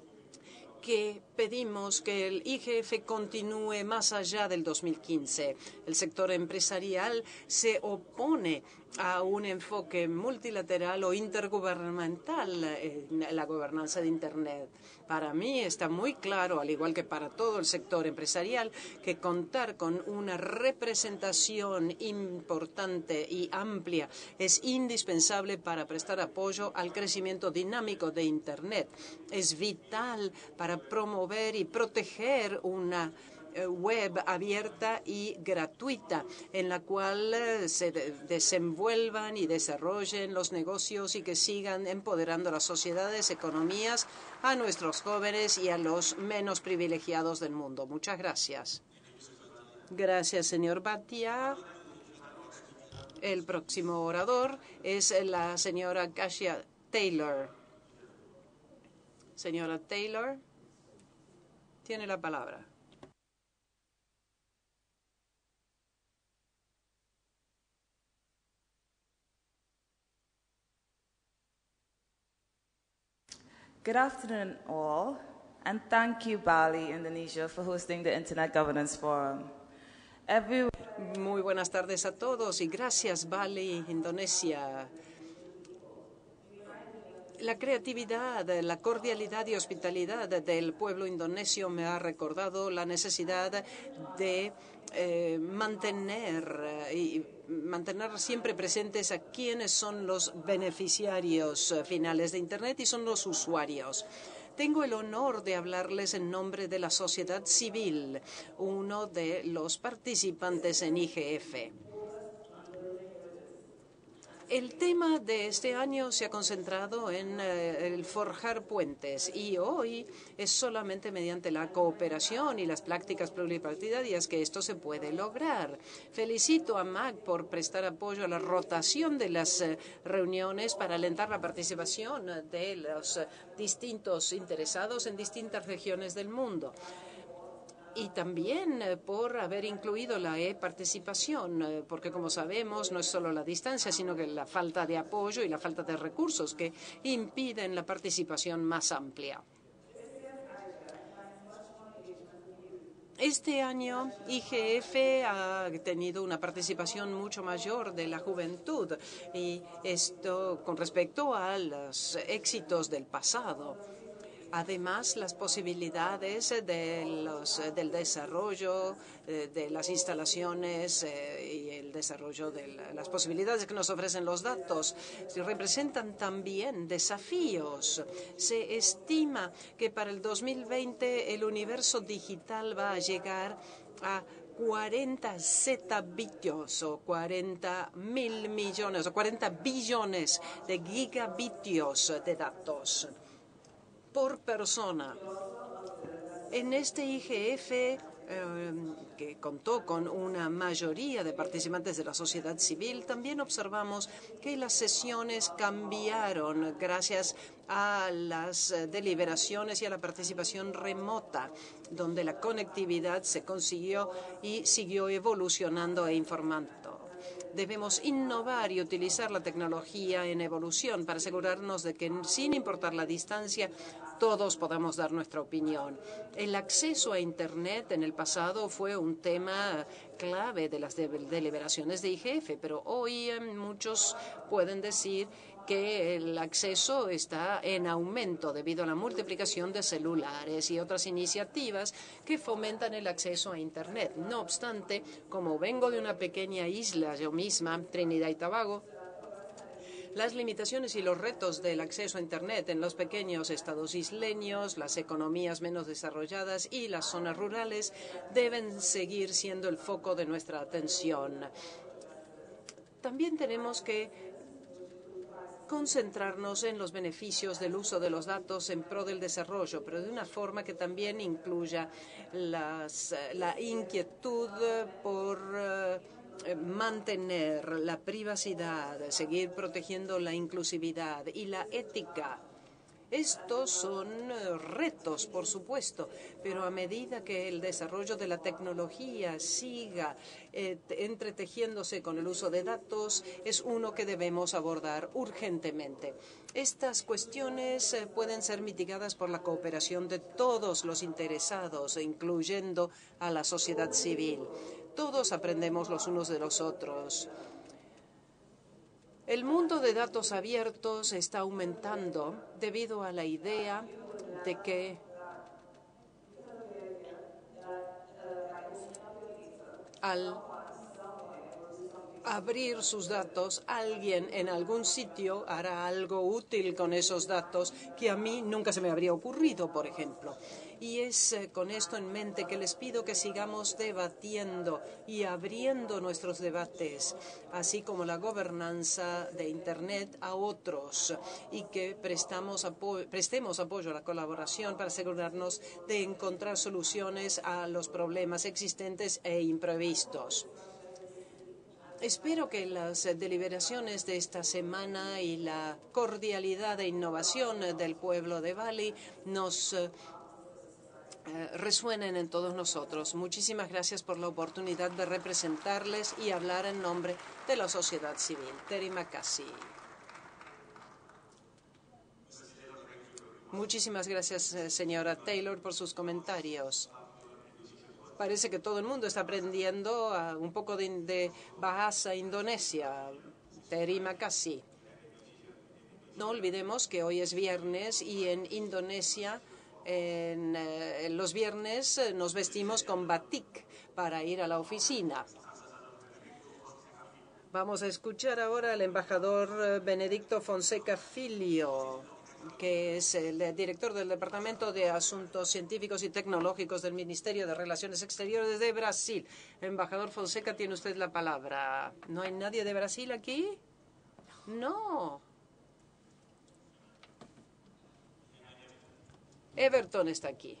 que pedimos que el I G F continúe más allá del dos mil quince. El sector empresarial se opone a un enfoque multilateral o intergubernamental en la gobernanza de Internet. Para mí está muy claro, al igual que para todo el sector empresarial, que contar con una representación importante y amplia es indispensable para prestar apoyo al crecimiento dinámico de Internet. Es vital para promover y proteger una web abierta y gratuita en la cual se de desenvuelvan y desarrollen los negocios y que sigan empoderando a las sociedades, economías, a nuestros jóvenes y a los menos privilegiados del mundo. Muchas gracias. Gracias, señor Bhatia. El próximo orador es la señora Kasia Taylor. Señora Taylor, tiene la palabra. Good afternoon, all, and thank you, Bali, Indonesia, for hosting the Internet Governance Forum. Every... Muy buenas tardes a todos y gracias, Bali, Indonesia. La creatividad, la cordialidad y hospitalidad del pueblo indonesio me ha recordado la necesidad de eh, mantener y mantener siempre presentes a quienes son los beneficiarios finales de Internet y son los usuarios. Tengo el honor de hablarles en nombre de la sociedad civil, uno de los participantes en I G F. El tema de este año se ha concentrado en eh, el forjar puentes y hoy es solamente mediante la cooperación y las prácticas pluripartidarias que esto se puede lograr. Felicito a M A C por prestar apoyo a la rotación de las eh, reuniones para alentar la participación de los eh, distintos interesados en distintas regiones del mundo. Y también eh, por haber incluido la e-participación, eh, porque como sabemos no es solo la distancia, sino que la falta de apoyo y la falta de recursos que impiden la participación más amplia. Este año I G F ha tenido una participación mucho mayor de la juventud, y esto con respecto a los éxitos del pasado. Además, las posibilidades de los, del desarrollo de las instalaciones y el desarrollo de las posibilidades que nos ofrecen los datos representan también desafíos. Se estima que para el dos mil veinte el universo digital va a llegar a cuarenta zettabytes o cuarenta mil millones o cuarenta billones de gigabitios de datos por persona. En este I G F, eh, que contó con una mayoría de participantes de la sociedad civil, también observamos que las sesiones cambiaron gracias a las deliberaciones y a la participación remota, donde la conectividad se consiguió y siguió evolucionando e informando. Debemos innovar y utilizar la tecnología en evolución para asegurarnos de que, sin importar la distancia, todos podamos dar nuestra opinión. El acceso a Internet en el pasado fue un tema clave de las deliberaciones de I G F, pero hoy eh, muchos pueden decir que el acceso está en aumento debido a la multiplicación de celulares y otras iniciativas que fomentan el acceso a Internet. No obstante, como vengo de una pequeña isla, yo misma, Trinidad y Tobago, las limitaciones y los retos del acceso a Internet en los pequeños estados isleños, las economías menos desarrolladas y las zonas rurales deben seguir siendo el foco de nuestra atención. También tenemos que concentrarnos en los beneficios del uso de los datos en pro del desarrollo, pero de una forma que también incluya las, la inquietud por uh, mantener la privacidad, seguir protegiendo la inclusividad y la ética. Estos son retos, por supuesto, pero a medida que el desarrollo de la tecnología siga eh, entretejiéndose con el uso de datos, es uno que debemos abordar urgentemente. Estas cuestiones eh, pueden ser mitigadas por la cooperación de todos los interesados, incluyendo a la sociedad civil. Todos aprendemos los unos de los otros. El mundo de datos abiertos está aumentando debido a la idea de que al abrir sus datos, alguien en algún sitio hará algo útil con esos datos que a mí nunca se me habría ocurrido, por ejemplo. Y es eh, con esto en mente que les pido que sigamos debatiendo y abriendo nuestros debates, así como la gobernanza de Internet a otros, y que prestamos apo- prestemos apoyo a la colaboración para asegurarnos de encontrar soluciones a los problemas existentes e imprevistos. Espero que las deliberaciones de esta semana y la cordialidad e innovación del pueblo de Bali nos eh, resuenen en todos nosotros. Muchísimas gracias por la oportunidad de representarles y hablar en nombre de la sociedad civil. Terry McCasey. Muchísimas gracias, señora Taylor, por sus comentarios. Parece que todo el mundo está aprendiendo uh, un poco de, de bahasa indonesia. Terry McCasey. No olvidemos que hoy es viernes y en Indonesia en, eh, en los viernes eh, nos vestimos con batik para ir a la oficina. Vamos a escuchar ahora al embajador Benedicto Fonseca Filho que es el director del Departamento de Asuntos Científicos y Tecnológicos del Ministerio de Relaciones Exteriores de Brasil. Embajador Fonseca, tiene usted la palabra. ¿No hay nadie de Brasil aquí? No. Everton está aquí.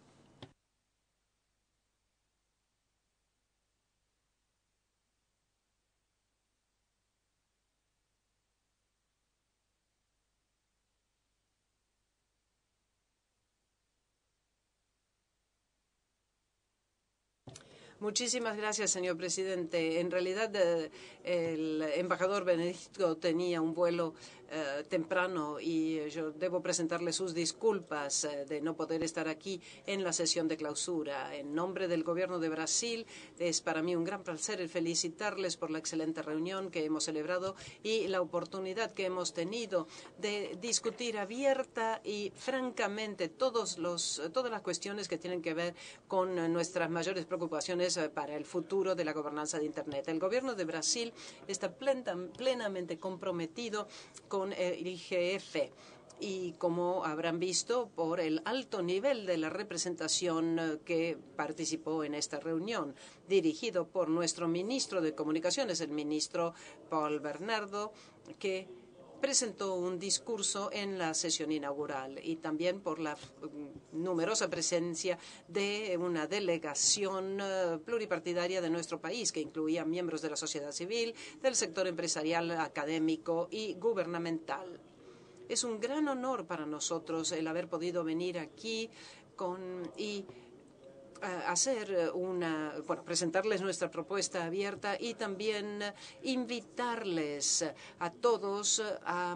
Muchísimas gracias, señor presidente. En realidad, eh, el embajador Benedicto tenía un vuelo eh, temprano y yo debo presentarle sus disculpas eh, de no poder estar aquí en la sesión de clausura. En nombre del Gobierno de Brasil, es para mí un gran placer el felicitarles por la excelente reunión que hemos celebrado y la oportunidad que hemos tenido de discutir abierta y francamente todos los, todas las cuestiones que tienen que ver con nuestras mayores preocupaciones para el futuro de la gobernanza de Internet. El Gobierno de Brasil está plena, plenamente comprometido con el I G F. Y como habrán visto por el alto nivel de la representación que participó en esta reunión, dirigido por nuestro ministro de Comunicaciones, el ministro Paul Bernardo, que presentó un discurso en la sesión inaugural, y también por la numerosa presencia de una delegación pluripartidaria de nuestro país, que incluía miembros de la sociedad civil, del sector empresarial, académico y gubernamental. Es un gran honor para nosotros el haber podido venir aquí con, y hacer una, bueno, presentarles nuestra propuesta abierta y también invitarles a todos a,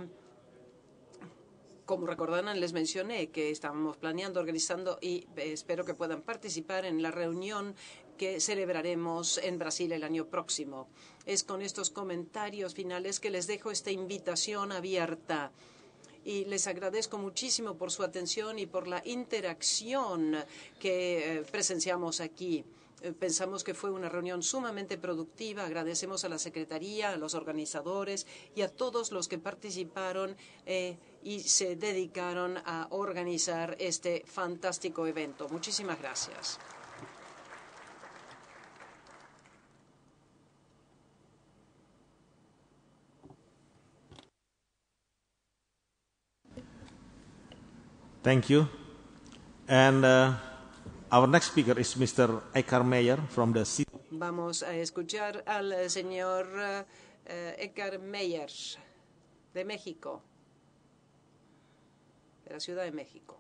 como recordarán, les mencioné que estábamos planeando, organizando y espero que puedan participar en la reunión que celebraremos en Brasil el año próximo. Es con estos comentarios finales que les dejo esta invitación abierta. Y les agradezco muchísimo por su atención y por la interacción que eh, presenciamos aquí. Eh, pensamos que fue una reunión sumamente productiva. Agradecemos a la Secretaría, a los organizadores y a todos los que participaron eh, y se dedicaron a organizar este fantástico evento. Muchísimas gracias. Thank you. And uh, our next speaker is Mister Eckhard Meyer from the city. Vamos a escuchar al señor uh, Eckhard Meyer de México, de la Ciudad de México.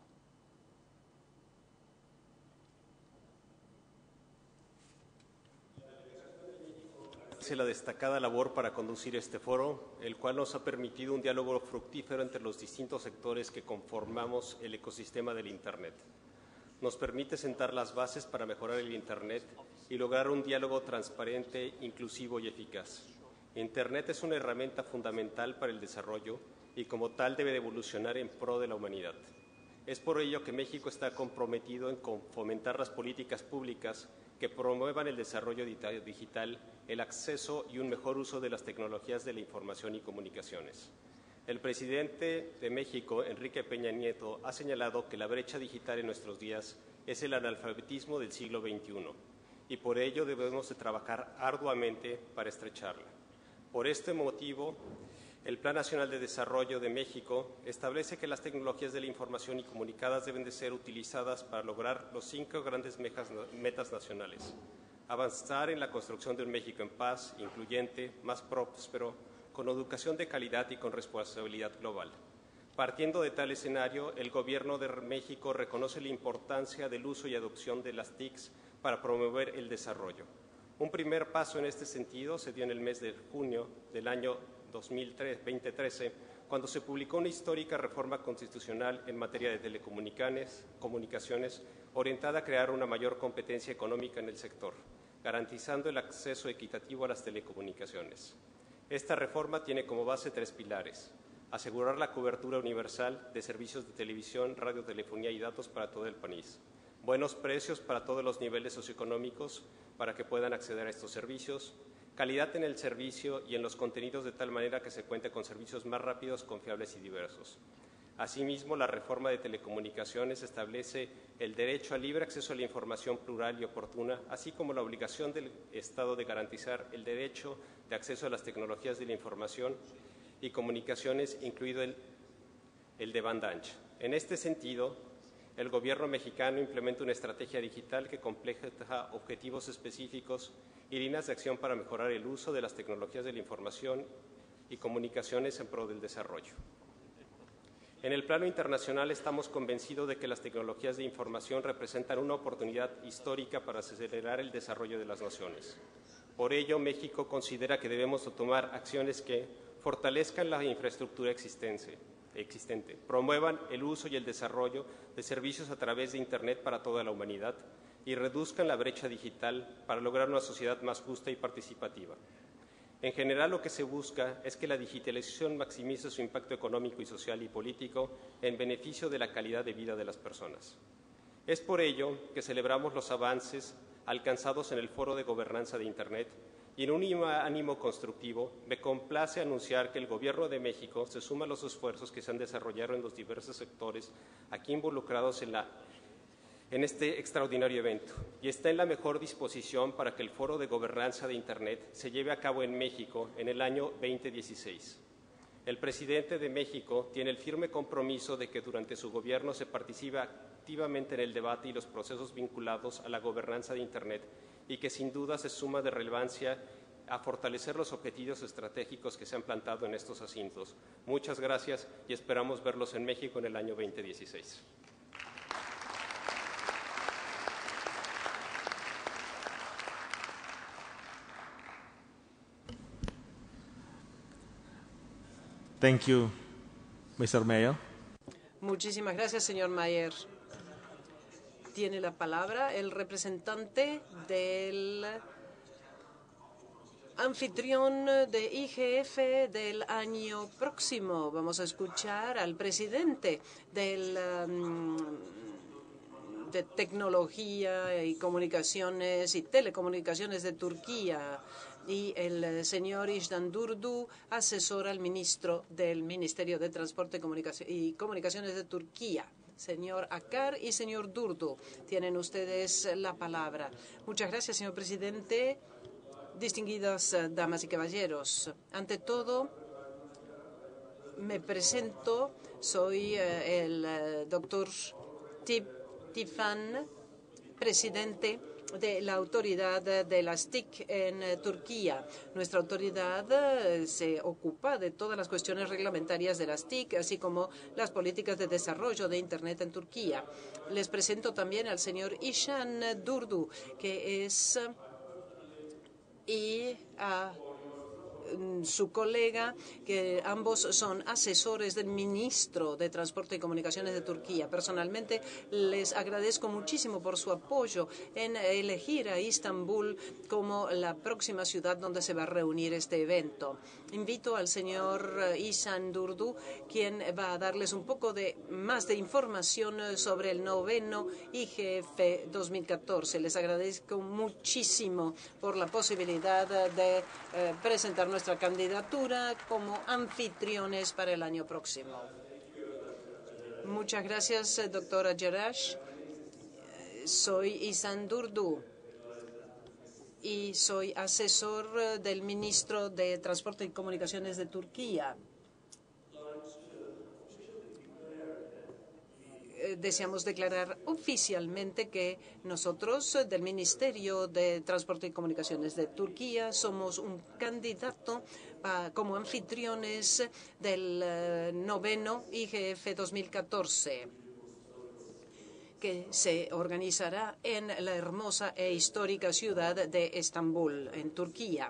La destacada labor para conducir este foro, el cual nos ha permitido un diálogo fructífero entre los distintos sectores que conformamos el ecosistema del Internet. Nos permite sentar las bases para mejorar el Internet y lograr un diálogo transparente, inclusivo y eficaz. Internet es una herramienta fundamental para el desarrollo y como tal debe de evolucionar en pro de la humanidad. Es por ello que México está comprometido en fomentar las políticas públicas que promuevan el desarrollo digital, el acceso y un mejor uso de las tecnologías de la información y comunicaciones. El presidente de México, Enrique Peña Nieto, ha señalado que la brecha digital en nuestros días es el analfabetismo del siglo veintiuno y por ello debemos de trabajar arduamente para estrecharla. Por este motivo, el Plan Nacional de Desarrollo de México establece que las tecnologías de la información y comunicadas deben de ser utilizadas para lograr los cinco grandes metas nacionales. Avanzar en la construcción de un México en paz, incluyente, más próspero, con educación de calidad y con responsabilidad global. Partiendo de tal escenario, el Gobierno de México reconoce la importancia del uso y adopción de las T I Cs para promover el desarrollo. Un primer paso en este sentido se dio en el mes de junio del año dos mil trece, cuando se publicó una histórica reforma constitucional en materia de telecomunicaciones comunicaciones, orientada a crear una mayor competencia económica en el sector, garantizando el acceso equitativo a las telecomunicaciones. Esta reforma tiene como base tres pilares: asegurar la cobertura universal de servicios de televisión, radiotelefonía y datos para todo el país, buenos precios para todos los niveles socioeconómicos para que puedan acceder a estos servicios, calidad en el servicio y en los contenidos de tal manera que se cuente con servicios más rápidos, confiables y diversos. Asimismo, la reforma de telecomunicaciones establece el derecho al libre acceso a la información plural y oportuna, así como la obligación del Estado de garantizar el derecho de acceso a las tecnologías de la información y comunicaciones, incluido el, el de banda ancha. En este sentido, el Gobierno mexicano implementa una estrategia digital que compleja objetivos específicos y líneas de acción para mejorar el uso de las tecnologías de la información y comunicaciones en pro del desarrollo. En el plano internacional estamos convencidos de que las tecnologías de información representan una oportunidad histórica para acelerar el desarrollo de las naciones. Por ello, México considera que debemos tomar acciones que fortalezcan la infraestructura existente, existente, promuevan el uso y el desarrollo de servicios a través de Internet para toda la humanidad y reduzcan la brecha digital para lograr una sociedad más justa y participativa. En general, lo que se busca es que la digitalización maximice su impacto económico y social y político en beneficio de la calidad de vida de las personas. Es por ello que celebramos los avances alcanzados en el Foro de Gobernanza de Internet y en un ánimo constructivo me complace anunciar que el Gobierno de México se suma a los esfuerzos que se han desarrollado en los diversos sectores aquí involucrados en la en este extraordinario evento y está en la mejor disposición para que el Foro de Gobernanza de Internet se lleve a cabo en México en el año veinte dieciséis. El presidente de México tiene el firme compromiso de que durante su gobierno se participe activamente en el debate y los procesos vinculados a la gobernanza de Internet y que sin duda se suma de relevancia a fortalecer los objetivos estratégicos que se han plantado en estos asuntos. Muchas gracias y esperamos verlos en México en el año veinte dieciséis. Thank you, mister Mayor. Muchísimas gracias, señor Mayer. Tiene la palabra el representante del anfitrión de I G F del año próximo. Vamos a escuchar al presidente del, um, de Tecnología y Comunicaciones y Telecomunicaciones de Turquía, y el señor Işdan Durdu, asesor al ministro del Ministerio de Transporte y Comunicaciones de Turquía. Señor Akar y señor Durdu, tienen ustedes la palabra. Muchas gracias, señor presidente. Distinguidas damas y caballeros, ante todo, me presento. Soy el doctor Tip Tifan, presidente de la autoridad de las T I C en Turquía. Nuestra autoridad se ocupa de todas las cuestiones reglamentarias de las T I C, así como las políticas de desarrollo de Internet en Turquía. Les presento también al señor Işdan Durdu, que es y a su colega, que ambos son asesores del ministro de Transporte y Comunicaciones de Turquía. Personalmente, les agradezco muchísimo por su apoyo en elegir a Estambul como la próxima ciudad donde se va a reunir este evento. Invito al señor Işdan Durdu, quien va a darles un poco de más de información sobre el noveno I G F dos mil catorce. Les agradezco muchísimo por la posibilidad de eh, presentar nuestra candidatura como anfitriones para el año próximo. Muchas gracias, doctora Jerash. Soy Işdan Durdu y soy asesor del ministro de Transporte y Comunicaciones de Turquía. Deseamos declarar oficialmente que nosotros, del Ministerio de Transporte y Comunicaciones de Turquía, somos un candidato uh, como anfitriones del uh, noveno I G F dos mil catorce, que se organizará en la hermosa e histórica ciudad de Estambul, en Turquía.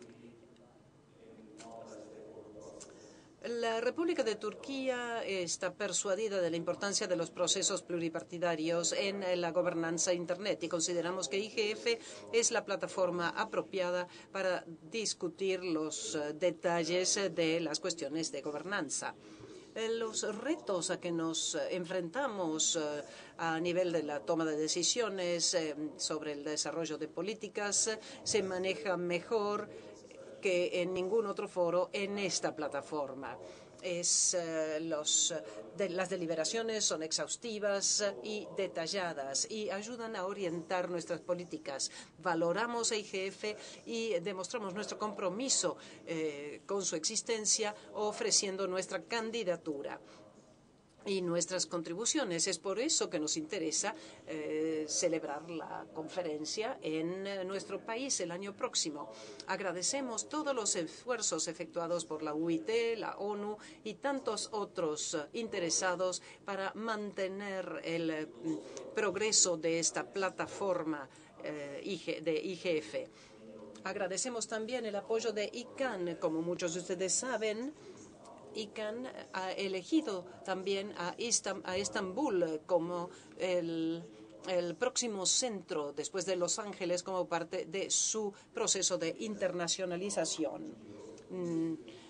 La República de Turquía está persuadida de la importancia de los procesos pluripartidarios en la gobernanza Internet y consideramos que I G F es la plataforma apropiada para discutir los detalles de las cuestiones de gobernanza. Los retos a que nos enfrentamos a nivel de la toma de decisiones sobre el desarrollo de políticas se manejan mejor que en ningún otro foro en esta plataforma. Es, eh, los, de, las deliberaciones son exhaustivas y detalladas y ayudan a orientar nuestras políticas. Valoramos a I G F y demostramos nuestro compromiso eh, con su existencia, ofreciendo nuestra candidatura y nuestras contribuciones. Es por eso que nos interesa eh, celebrar la conferencia en eh, nuestro país el año próximo. Agradecemos todos los esfuerzos efectuados por la U I T, la ONU y tantos otros eh, interesados para mantener el eh, progreso de esta plataforma eh, de I G F. Agradecemos también el apoyo de I C A N. Como muchos de ustedes saben, I C A N ha elegido también a, Istam, a Estambul como el, el próximo centro, después de Los Ángeles, como parte de su proceso de internacionalización. Mm.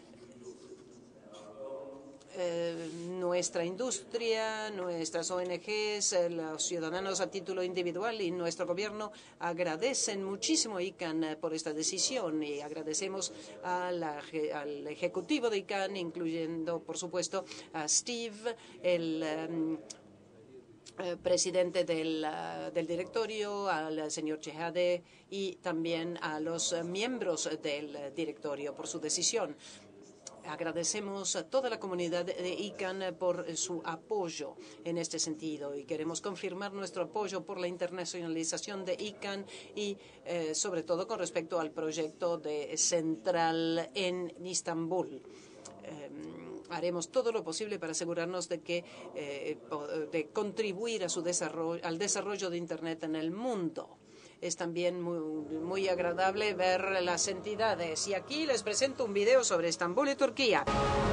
Eh, nuestra industria, nuestras O N Ges, eh, los ciudadanos a título individual y nuestro gobierno agradecen muchísimo a I C A N por esta decisión y agradecemos a la, al ejecutivo de I C A N, incluyendo, por supuesto, a Steve, el um, eh, presidente del, uh, del directorio, al señor Chehade y también a los uh, miembros del directorio por su decisión. Agradecemos a toda la comunidad de I C A N por su apoyo en este sentido y queremos confirmar nuestro apoyo por la internacionalización de I C A N y eh, sobre todo con respecto al proyecto de central en Istambul. Eh, haremos todo lo posible para asegurarnos de que eh, de contribuir a su desarrollo, al desarrollo de Internet en el mundo. Es también muy, muy agradable ver las entidades. Y aquí les presento un video sobre Estambul y Turquía.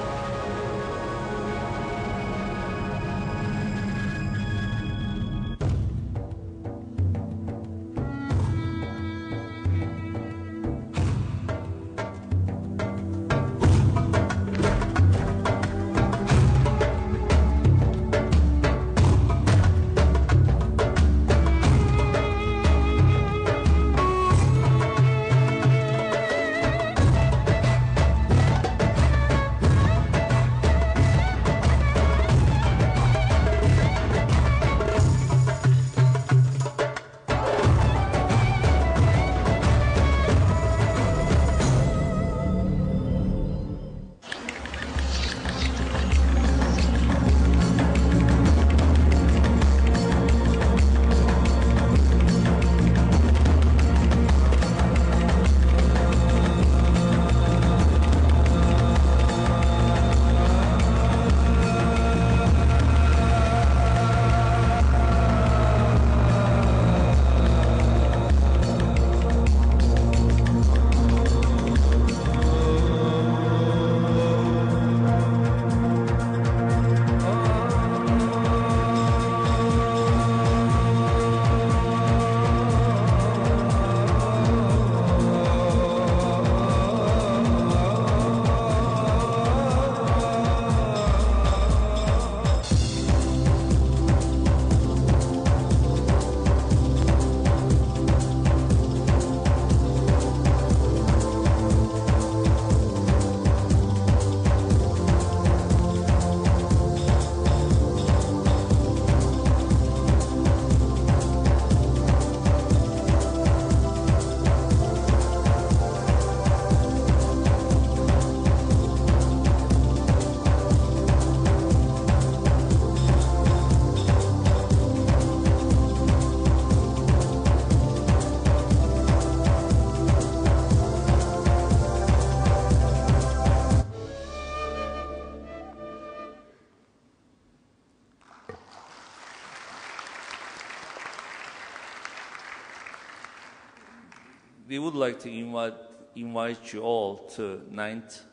we would like to invite, invite you all to ninth.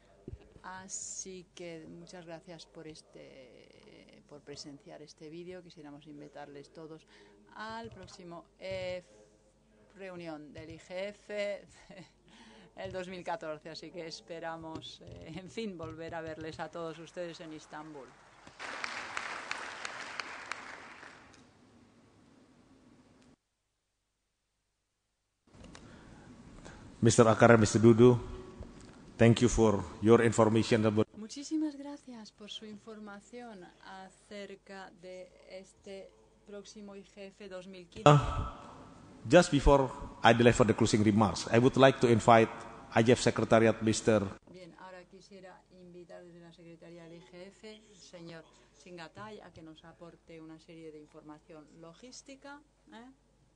Así que muchas gracias por este, por presenciar este vídeo. Quisiéramos invitarles todos al próximo eh, reunión del I G F el dos mil catorce. Así que esperamos, eh, en fin, volver a verles a todos ustedes en Istambul. mister Akar and mister Dudu, thank you for your information about Muchísimas gracias por su información acerca de este próximo I G F dos mil quince. Uh, just before I deliver the closing remarks, I would like to invite I G F Secretariat, Mister Bien, ahora quisiera invitar desde la Secretaría del I G F el señor Chingatay a que nos aporte una serie de información logística. ¿eh?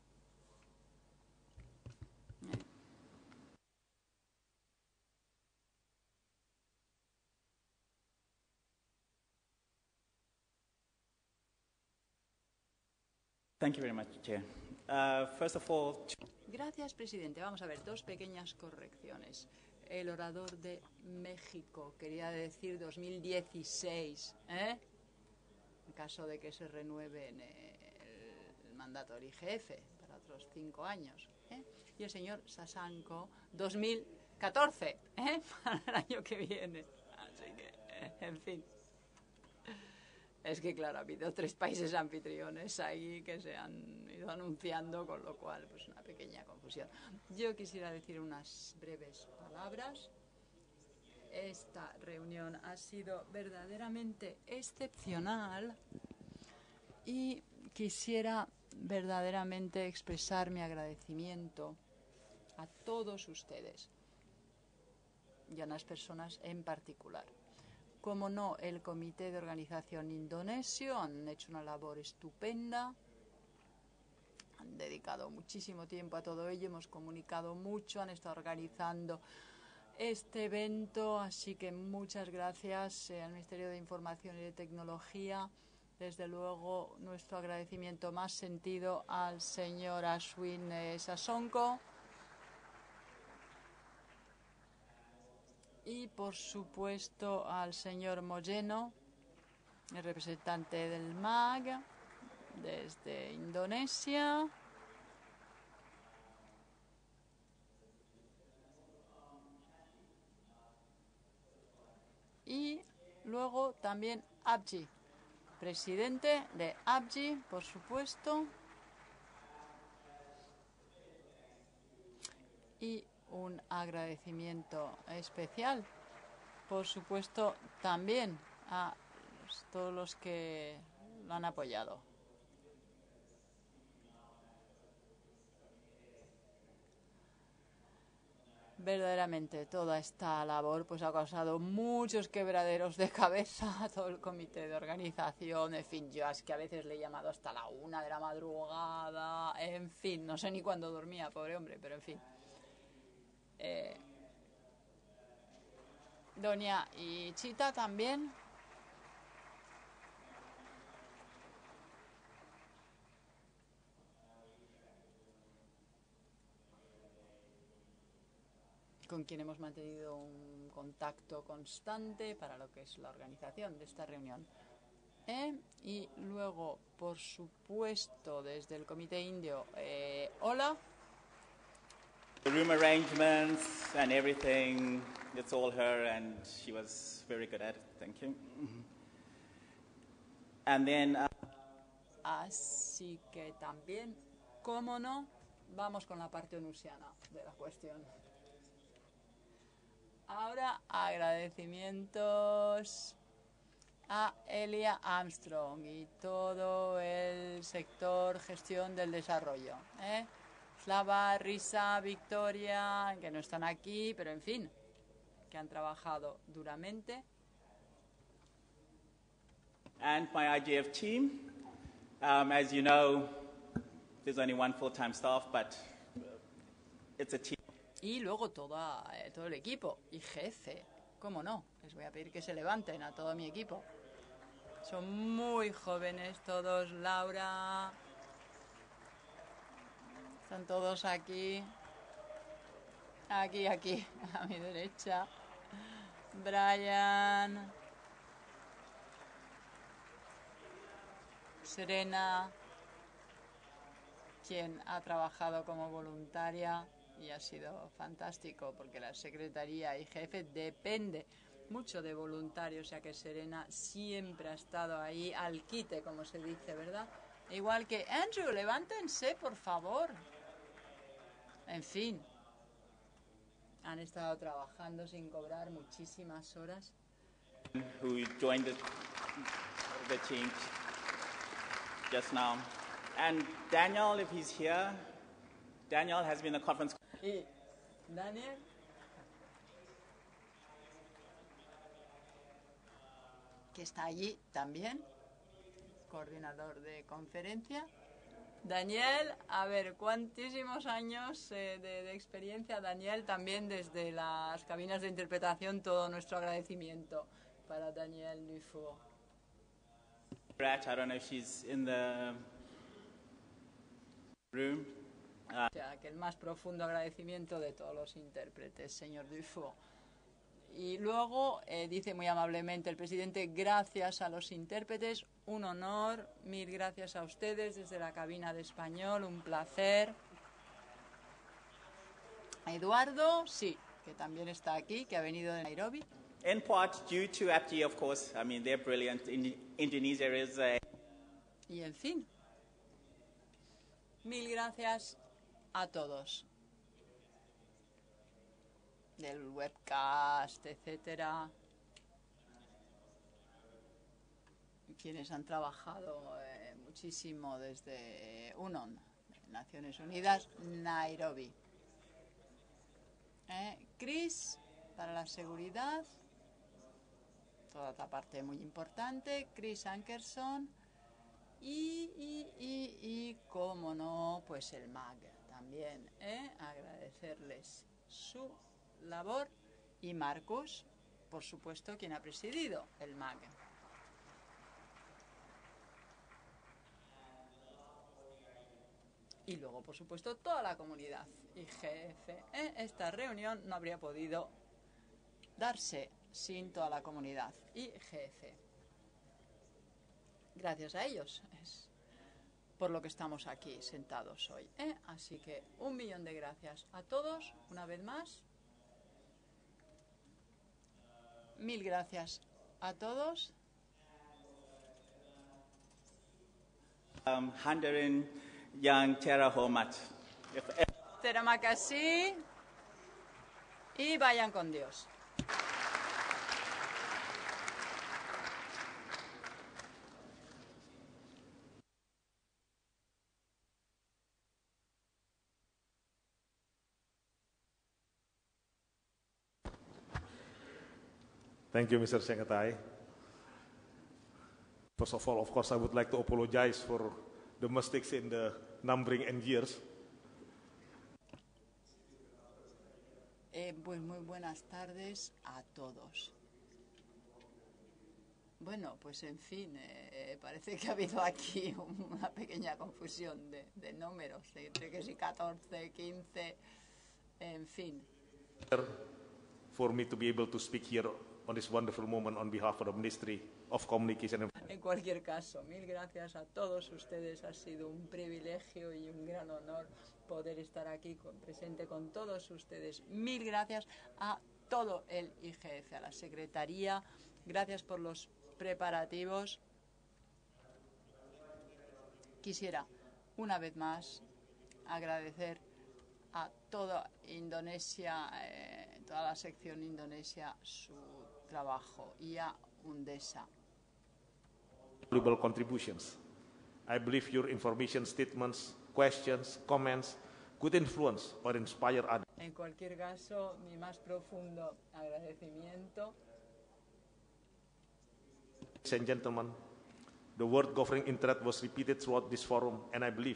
Thank you very much, Chair. Uh, first of all, Gracias, presidente. Vamos a ver, dos pequeñas correcciones. El orador de México quería decir dos mil dieciséis, ¿eh? En caso de que se renueve en el, el mandato del I G F para otros cinco años. ¿eh? Y el señor Sasanko, dos mil catorce, ¿eh? Para el año que viene. Así que, en fin. Es que, claro, ha habido tres países anfitriones ahí que se han ido anunciando, con lo cual, pues una pequeña confusión. Yo quisiera decir unas breves palabras. Esta reunión ha sido verdaderamente excepcional y quisiera verdaderamente expresar mi agradecimiento a todos ustedes y a unas personas en particular. Como no, el Comité de Organización Indonesio han hecho una labor estupenda, han dedicado muchísimo tiempo a todo ello, hemos comunicado mucho, han estado organizando este evento, así que muchas gracias eh, al Ministerio de Información y de Tecnología. Desde luego, nuestro agradecimiento más sentido al señor Ashwin eh, Sasonko. Y, por supuesto, al señor Mojeno, el representante del M A G desde Indonesia. Y luego también Abji, presidente de Abji, por supuesto. Y un agradecimiento especial, por supuesto, también a los, todos los que lo han apoyado. Verdaderamente toda esta labor pues ha causado muchos quebraderos de cabeza a todo el comité de organización. En fin, yo es que a veces le he llamado hasta la una de la madrugada. En fin, no sé ni cuándo dormía, pobre hombre, pero en fin. Eh, Doña y Chita también. Con quien hemos mantenido un contacto constante para lo que es la organización de esta reunión. Eh, y luego, por supuesto, desde el Comité Indio, eh, hola. the room arrangements and everything, it's all her, and she was very good at it. Thank you. And then... Uh, Así que también, cómo no, vamos con la parte onusiana de la cuestión. Ahora, agradecimientos a Elia Armstrong y todo el sector gestión del desarrollo. ¿eh? Slava, Risa, Victoria, que no están aquí, pero en fin, que han trabajado duramente. and my I G F team. Um, as you know, there's only one full-time staff, but it's a team. Y luego toda, eh, todo el equipo y jefe, ¿cómo no? Les voy a pedir que se levanten a todo mi equipo. Son muy jóvenes todos, Laura. Están todos aquí. Aquí, aquí, a mi derecha. Brian. Serena, quien ha trabajado como voluntaria y ha sido fantástico porque la Secretaría y jefe depende mucho de voluntarios, o sea que Serena siempre ha estado ahí al quite, como se dice, ¿verdad? Igual que Andrew, levántense, por favor. En fin, han estado trabajando sin cobrar muchísimas horas who joined the, the team just now. And Daniel, if he's here, Daniel has been a conference. Y Daniel. Que está allí también, coordinador de conferencia. Daniel, a ver, cuantísimos años eh, de, de experiencia. Daniel, también desde las cabinas de interpretación, todo nuestro agradecimiento para Daniel Dufour. I don't know if she's in the room. Uh, O sea, que el más profundo agradecimiento de todos los intérpretes, señor Dufour. Y luego eh, dice muy amablemente el presidente, gracias a los intérpretes, un honor, mil gracias a ustedes desde la cabina de español, un placer. Eduardo, sí, que también está aquí, que ha venido de Nairobi. in part due to A P G, of course. I mean, they're brilliant. In, Indonesia is a... Y en fin, mil gracias a todos. Del webcast, etcétera. Quienes han trabajado eh, muchísimo desde U N O N, Naciones Unidas, Nairobi. Eh, Chris, para la seguridad, toda otra parte muy importante, Chris Ankerson, y, y, y, y, como no, pues el M A G también, eh, agradecerles su labor, y Marcus, por supuesto, quien ha presidido el M A G. Y luego, por supuesto, toda la comunidad I G F. ¿eh? Esta reunión no habría podido darse sin toda la comunidad I G F. Gracias a ellos es por lo que estamos aquí sentados hoy. ¿eh? Así que un millón de gracias a todos, una vez más. Mil gracias a todos. Um, Handarin Yang Terra Hormat. Terima kasih y vayan con Dios. Thank you, Mister Sengatai. First of all, of course, I would like to apologize for the mistakes in the numbering and years. Eh, pues muy buenas tardes a todos. Bueno, pues en fin, eh, parece que ha habido aquí una pequeña confusión de, de números, entre que si catorce, quince, en fin. For me to be able to speak here on this wonderful moment on behalf of the Ministry of Communication. En cualquier caso, mil gracias a todos ustedes. Ha sido un privilegio y un gran honor poder estar aquí con, presente con todos ustedes. Mil gracias a todo el I G F, a la Secretaría. Gracias por los preparativos. Quisiera, una vez más, agradecer a toda Indonesia, eh, toda la sección Indonesia, su trabajo, y a UNDESA. Contributions. I believe your information statements, questions, comments could influence or inspire others. En cualquier caso, mi más profundo agradecimiento. Ladies and gentlemen, the word governing internet was repeated throughout this forum, and I believe.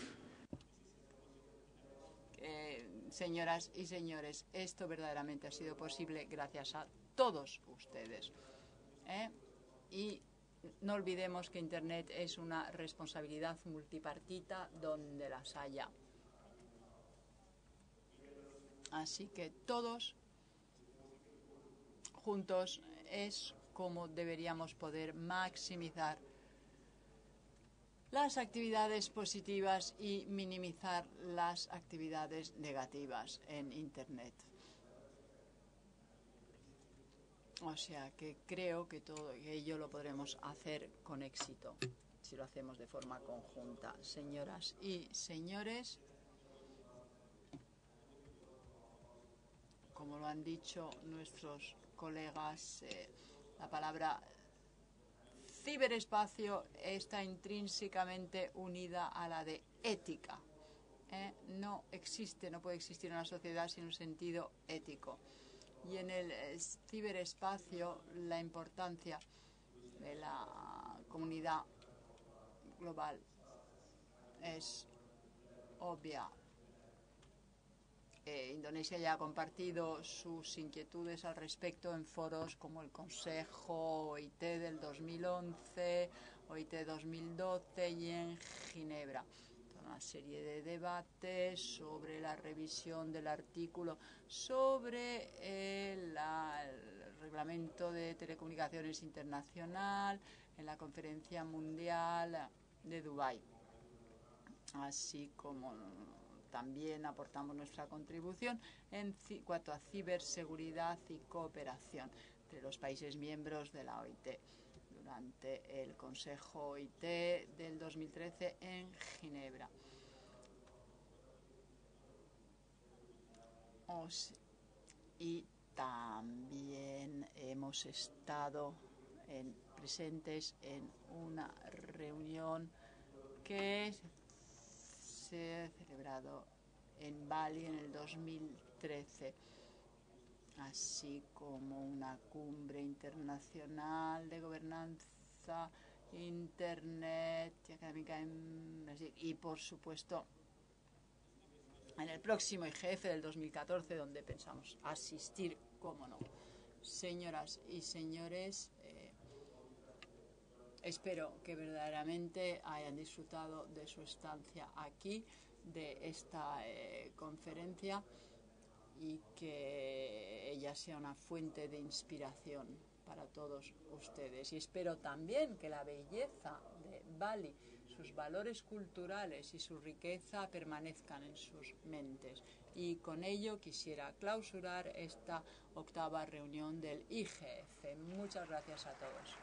Eh, señoras y señores, esto verdaderamente ha sido posible gracias a todos ustedes. ¿eh? Y no olvidemos que Internet es una responsabilidad multipartita donde las haya. Así que todos juntos es como deberíamos poder maximizar las actividades positivas y minimizar las actividades negativas en Internet. O sea que creo que todo ello lo podremos hacer con éxito si lo hacemos de forma conjunta. Señoras y señores, como lo han dicho nuestros colegas, eh, La palabra ciberespacio está intrínsecamente unida a la de ética. ¿eh? No existe, no puede existir una sociedad sin un sentido ético. Y en el eh, ciberespacio la importancia de la comunidad global es obvia. Eh, Indonesia ya ha compartido sus inquietudes al respecto en foros como el Consejo O I T del dos mil once, O I T dos mil doce y en Ginebra. Una serie de debates sobre la revisión del artículo sobre eh, la, el reglamento de telecomunicaciones internacional en la Conferencia Mundial de Dubái, así como también aportamos nuestra contribución en cuanto a ciberseguridad y cooperación entre los países miembros de la O I T durante el Consejo O I T del dos mil trece en Ginebra. Y también hemos estado en, presentes en una reunión que se ha celebrado en Bali en el dos mil trece, así como una cumbre internacional de gobernanza, internet y académica en Brasil. Y, por supuesto, en el próximo I G F del dos mil catorce, donde pensamos asistir, cómo no. Señoras y señores, eh, espero que verdaderamente hayan disfrutado de su estancia aquí, de esta eh, conferencia, y que ella sea una fuente de inspiración para todos ustedes. Y espero también que la belleza de Bali, sus valores culturales y su riqueza permanezcan en sus mentes. Y con ello quisiera clausurar esta octava reunión del I G F. Muchas gracias a todos.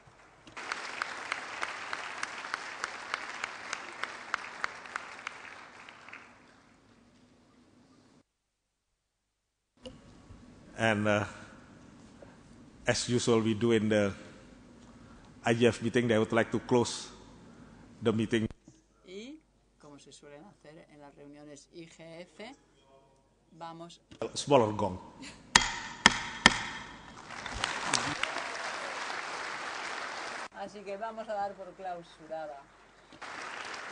And uh, as usual we do in the I G F meeting, they would like to close the meeting. Y, como se suelen hacer en las reuniones I G F, vamos... Smaller gong. Así que vamos a dar por clausurada.